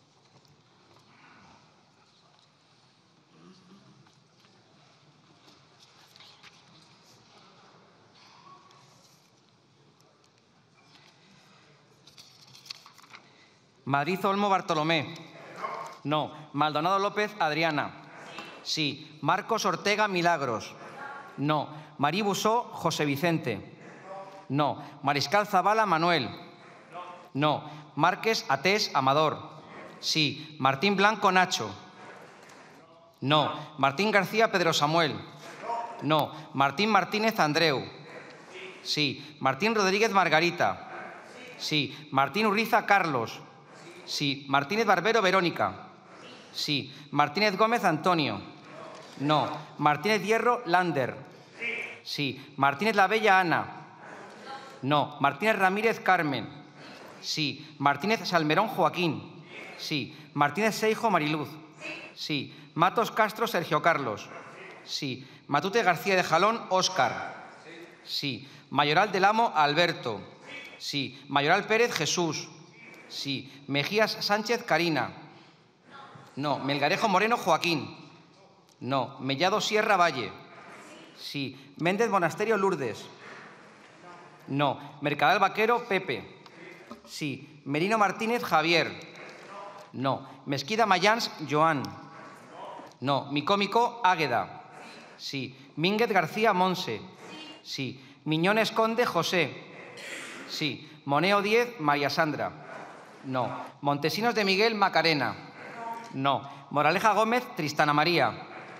Madrid Olmo Bartolomé. No. Maldonado López Adriana. Sí. Marcos Ortega Milagros. No. Marí Busó José Vicente. No. Mariscal Zavala Manuel. No. Márquez Atés Amador. Sí. Martín Blanco Nacho. No. Martín García Pedro Samuel. No. Martín Martínez Andreu. Sí. Martín Rodríguez Margarita. Sí. Martín Urriza Carlos. Sí. Martínez Barbero Verónica. Sí. Martínez Gómez Antonio. No. Martínez Hierro Lander. Sí. Martínez Labella Ana. No. Martínez Ramírez Carmen. Sí. Martínez Salmerón Joaquín. Sí. Martínez Seijo Mariluz. Sí. Matos Castro Sergio Carlos. Sí. Matute García de Jalón Óscar. Sí. Mayoral del Amo Alberto. Sí. Mayoral Pérez Jesús. Sí. Mejías Sánchez Karina. No. Melgarejo Moreno Joaquín. No. Mellado Sierra Valle. Sí. Méndez Monasterio Lourdes. No. Mercadal Vaquero Pepe. Sí. Merino Martínez Javier. No. Mesquida Mayans Joan. No. Micómico Águeda. Sí. Mínguez García Monse. Sí. Miñones Conde José. Sí. Moneo 10 María Sandra. No. Montesinos de Miguel Macarena. No. Moraleja Gómez Tristana María.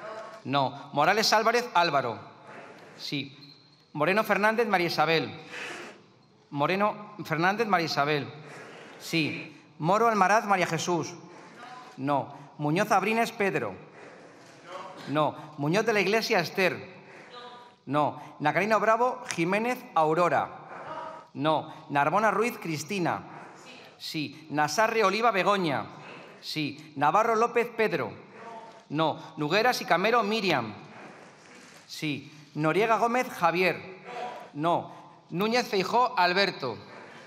No. Morales Álvarez Álvaro. Sí. Moreno Fernández María Isabel. Moreno Fernández María Isabel. Sí. Moro Almaraz María Jesús. No. Muñoz Abrines Pedro. No. Muñoz de la Iglesia Esther. No. Nacarino Bravo Jiménez Aurora. No. Narbona Ruiz Cristina. Sí. Nasarre Oliva Begoña. Sí. Navarro López Pedro. No. Nugueras y Camero Miriam. Sí. Noriega Gómez Javier. No. Núñez Feijóo Alberto.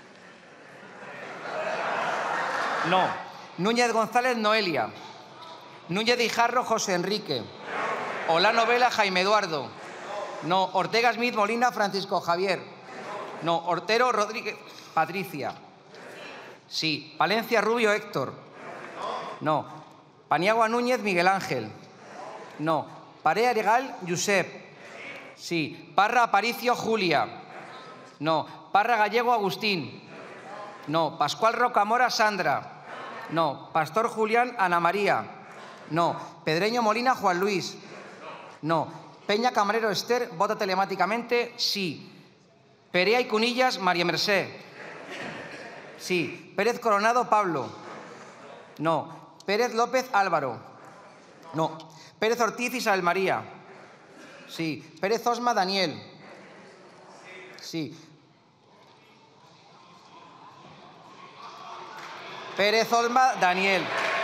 No. Núñez González Noelia. Núñez de Hijarro José Enrique. Olano Vela Jaime Eduardo. No. Ortega Smith Molina Francisco Javier. No. Ortero Rodríguez Patricia. Sí. Palencia Rubio Héctor. No. Paniagua Núñez Miguel Ángel. No. Parea Legal Josep. Sí. Parra Aparicio Julia. No. Parra Gallego Agustín. No. Pascual Rocamora Sandra. No. Pastor Julián Ana María. No. Pedreño Molina Juan Luis. No. Peña Camarero Esther, vota telemáticamente, sí. Perea y Cunillas María Mercé. Sí. Pérez Coronado Pablo. No. Pérez López Álvaro. No. Pérez Ortiz Isabel María. Sí. Pérez Osma Daniel. Sí. Pérez Osma Daniel.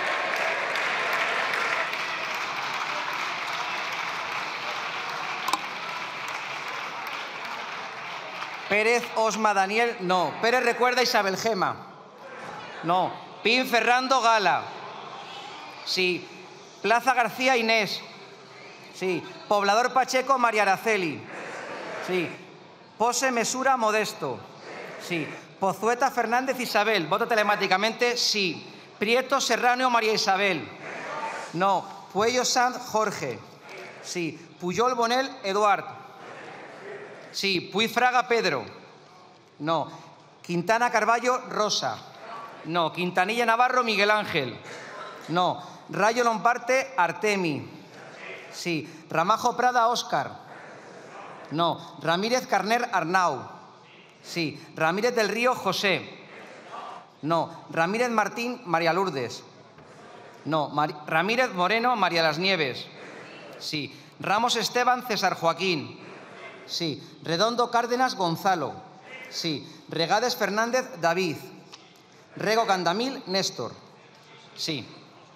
Pérez Osma Daniel, no. Pérez Recuerda Isabel Gema. No. Pin Ferrando Gala. Sí. Plaza García Inés. Sí. Poblador Pacheco María Araceli. Sí. Pose Mesura Modesto. Sí. Pozueta Fernández Isabel, voto telemáticamente, sí. Prieto Serrano María Isabel. No. Puello Sanz Jorge. Sí. Puyol Bonel Eduard. Sí. Puy Fraga Pedro. No. Quintana Carballo Rosa. No. Quintanilla Navarro Miguel Ángel. No. Rayo Lomparte Artemi. Sí. Ramajo Prada Óscar. No. Ramírez Carner Arnau. Sí. Ramírez del Río José. No. Ramírez Martín María Lourdes. No. Ramírez Moreno María Las Nieves. Sí. Ramos Esteban César Joaquín. Sí. Redondo Cárdenas Gonzalo. Sí. Regades Fernández David. Rego Candamil Néstor. Sí.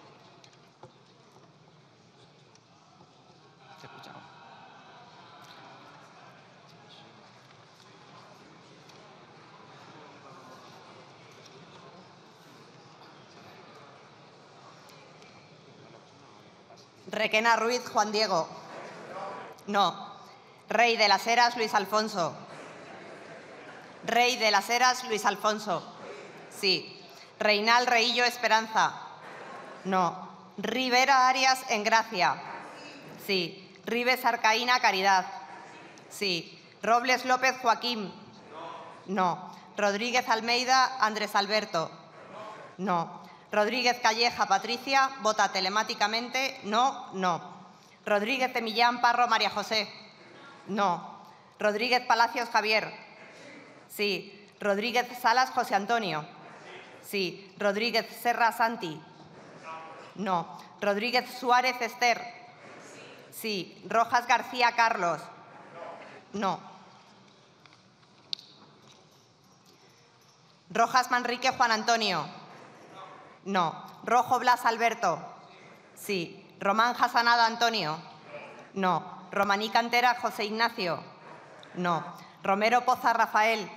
Requena Ruiz Juan Diego. No. Rey de las Heras Luis Alfonso. Rey de las Heras Luis Alfonso. Sí. Reinal Reillo Esperanza. No. Rivera Arias Engracia. Sí. Ribes Arcaína Caridad. Sí. Robles López Joaquín. No. Rodríguez Almeida Andrés Alberto. No. Rodríguez Calleja Patricia, vota telemáticamente, no, no. Rodríguez de Millán Parro María José, no. Rodríguez Palacios Javier, sí. Rodríguez Salas José Antonio, sí. Rodríguez Serra Santi, no. Rodríguez Suárez Esther, sí. Rojas García Carlos, no. Rojas Manrique Juan Antonio, no. Rojo Blas Alberto, sí. Román Hasanada Antonio, no. Romaní Cantera José Ignacio, no. Romero Poza Rafael,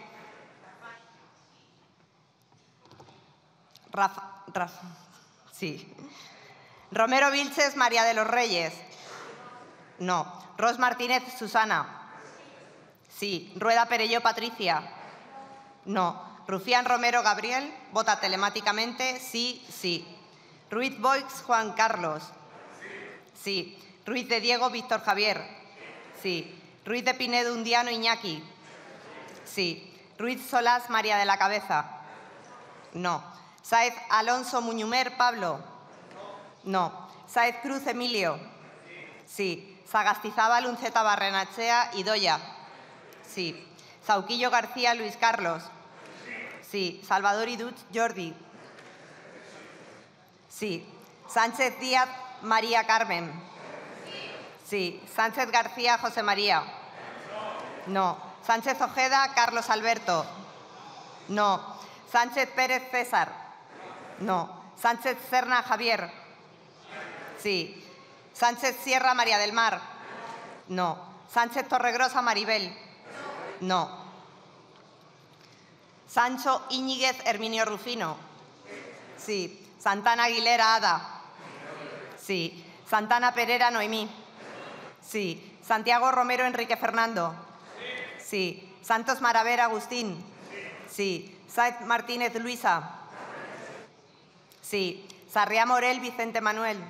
sí. Romero Vilches María de los Reyes, no. Ros Martínez Susana, sí. Rueda Perelló Patricia, no. Rufián Romero Gabriel, vota telemáticamente, sí, sí. Ruiz Boix Juan Carlos, sí. Ruiz de Diego Víctor Javier, sí. Ruiz de Pinedo Undiano Iñaki, sí. Ruiz Solás María de la Cabeza, no. Sáez Alonso Muñumer Pablo, no. Sáez Cruz Emilio, Sí. Sagastizábal Unceta Barrenachea Idoia. Sí. Sauquillo García Luis Carlos. Sí. Salvador Iduch Jordi. Sí. Sánchez Díaz María Carmen. Sí. Sánchez García José María. No. Sánchez Ojeda Carlos Alberto. No. Sánchez Pérez César. No. Sánchez Serna Javier. Sí. Sánchez Sierra María del Mar. No. Sánchez Torregrosa Maribel. No. Sancho Íñiguez Herminio Rufino. Sí. Santana Aguilera Ada. Sí. Santana Pereira Noemí. Sí. Santiago Romero Enrique Fernando. Sí. Santos Maravera Agustín. Sí. Saez Martínez Luisa. Sí. Sarriá Morel Vicente Manuel.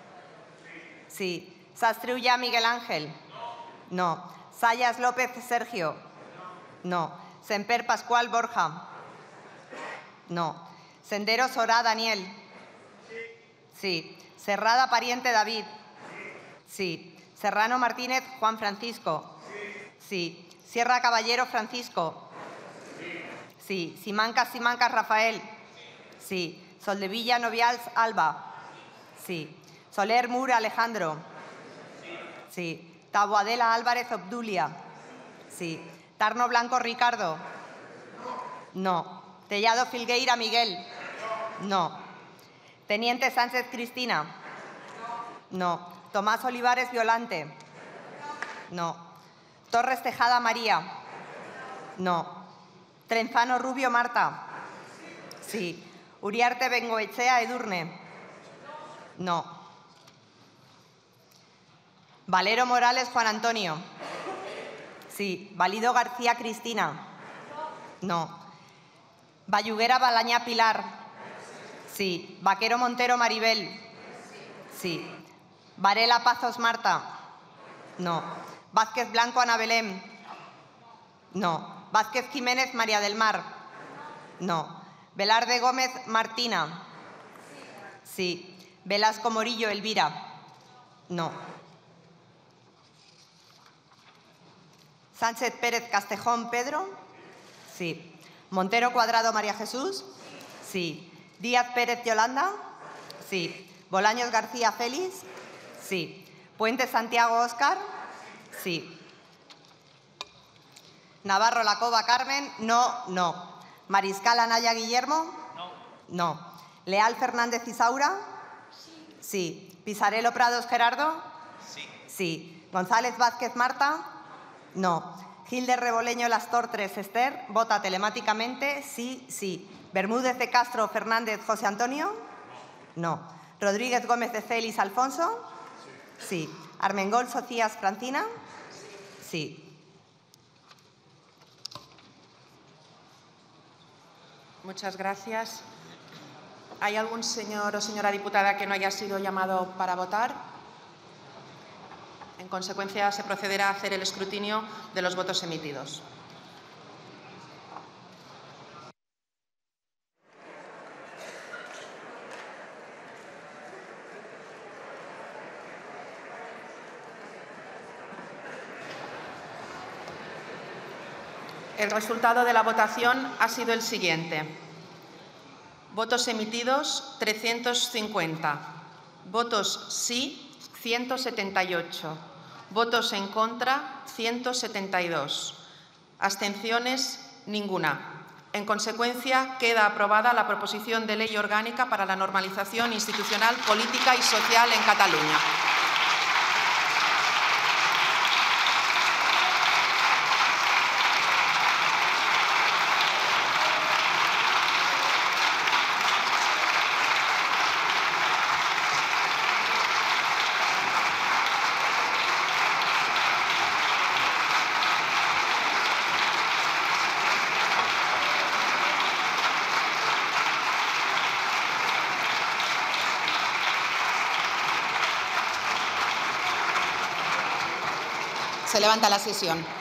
Sí. Sastriulla Miguel Ángel. No. Sayas López Sergio. No. Semper Pascual Borja. No. Sendero Sorá Daniel. Sí. Serrada Pariente David. Sí. Serrano Martínez Juan Francisco. Sí. Sierra Caballero Francisco. Sí. Simancas Rafael. Sí. Soldevilla Novials Alba. Sí. Soler Mura Alejandro. Sí. Taboadela Álvarez Obdulia. Sí. Tarno Blanco Ricardo. No. Tellado Filgueira Miguel. No. Teniente Sánchez Cristina. No. Tomás Olivares Violante. No. Torres Tejada María. No. Trenzano Rubio Marta. Sí. Uriarte Bengoechea Edurne. No. Valero Morales Juan Antonio. Sí. Valido García Cristina. No. Bayuguera Balañá Pilar. Sí. Vaquero Montero Maribel. Sí. Varela Pazos Marta. No. Vázquez Blanco Ana Belén. No. Vázquez Jiménez María del Mar. No. Velarde Gómez Martina. Sí. Velasco Morillo Elvira. No. Sánchez Pérez Castejón Pedro. Sí. Montero Cuadrado María Jesús. Sí. Díaz Pérez Yolanda. Sí. Bolaños García Félix. Sí. Puente Santiago Óscar. Sí. Navarro Lacova Carmen. No, no. Mariscal Anaya Guillermo. No. Leal Fernández Isaura. Sí. Pisarello Prados Gerardo. Sí. González Vázquez Marta. No. Gilder Reboleño Las Tortres Esther. Vota telemáticamente. Sí, sí. Bermúdez de Castro Fernández José Antonio. No. Rodríguez Gómez de Celis Alfonso. Sí. Armengol Socias Francina. Sí. Muchas gracias. ¿Hay algún señor o señora diputada que no haya sido llamado para votar? En consecuencia, se procederá a hacer el escrutinio de los votos emitidos. El resultado de la votación ha sido el siguiente. Votos emitidos, 350. Votos sí, 178. Votos en contra, 172. Abstenciones, ninguna. En consecuencia, queda aprobada la proposición de ley orgánica para la normalización institucional, política y social en Cataluña. Se levanta la sesión.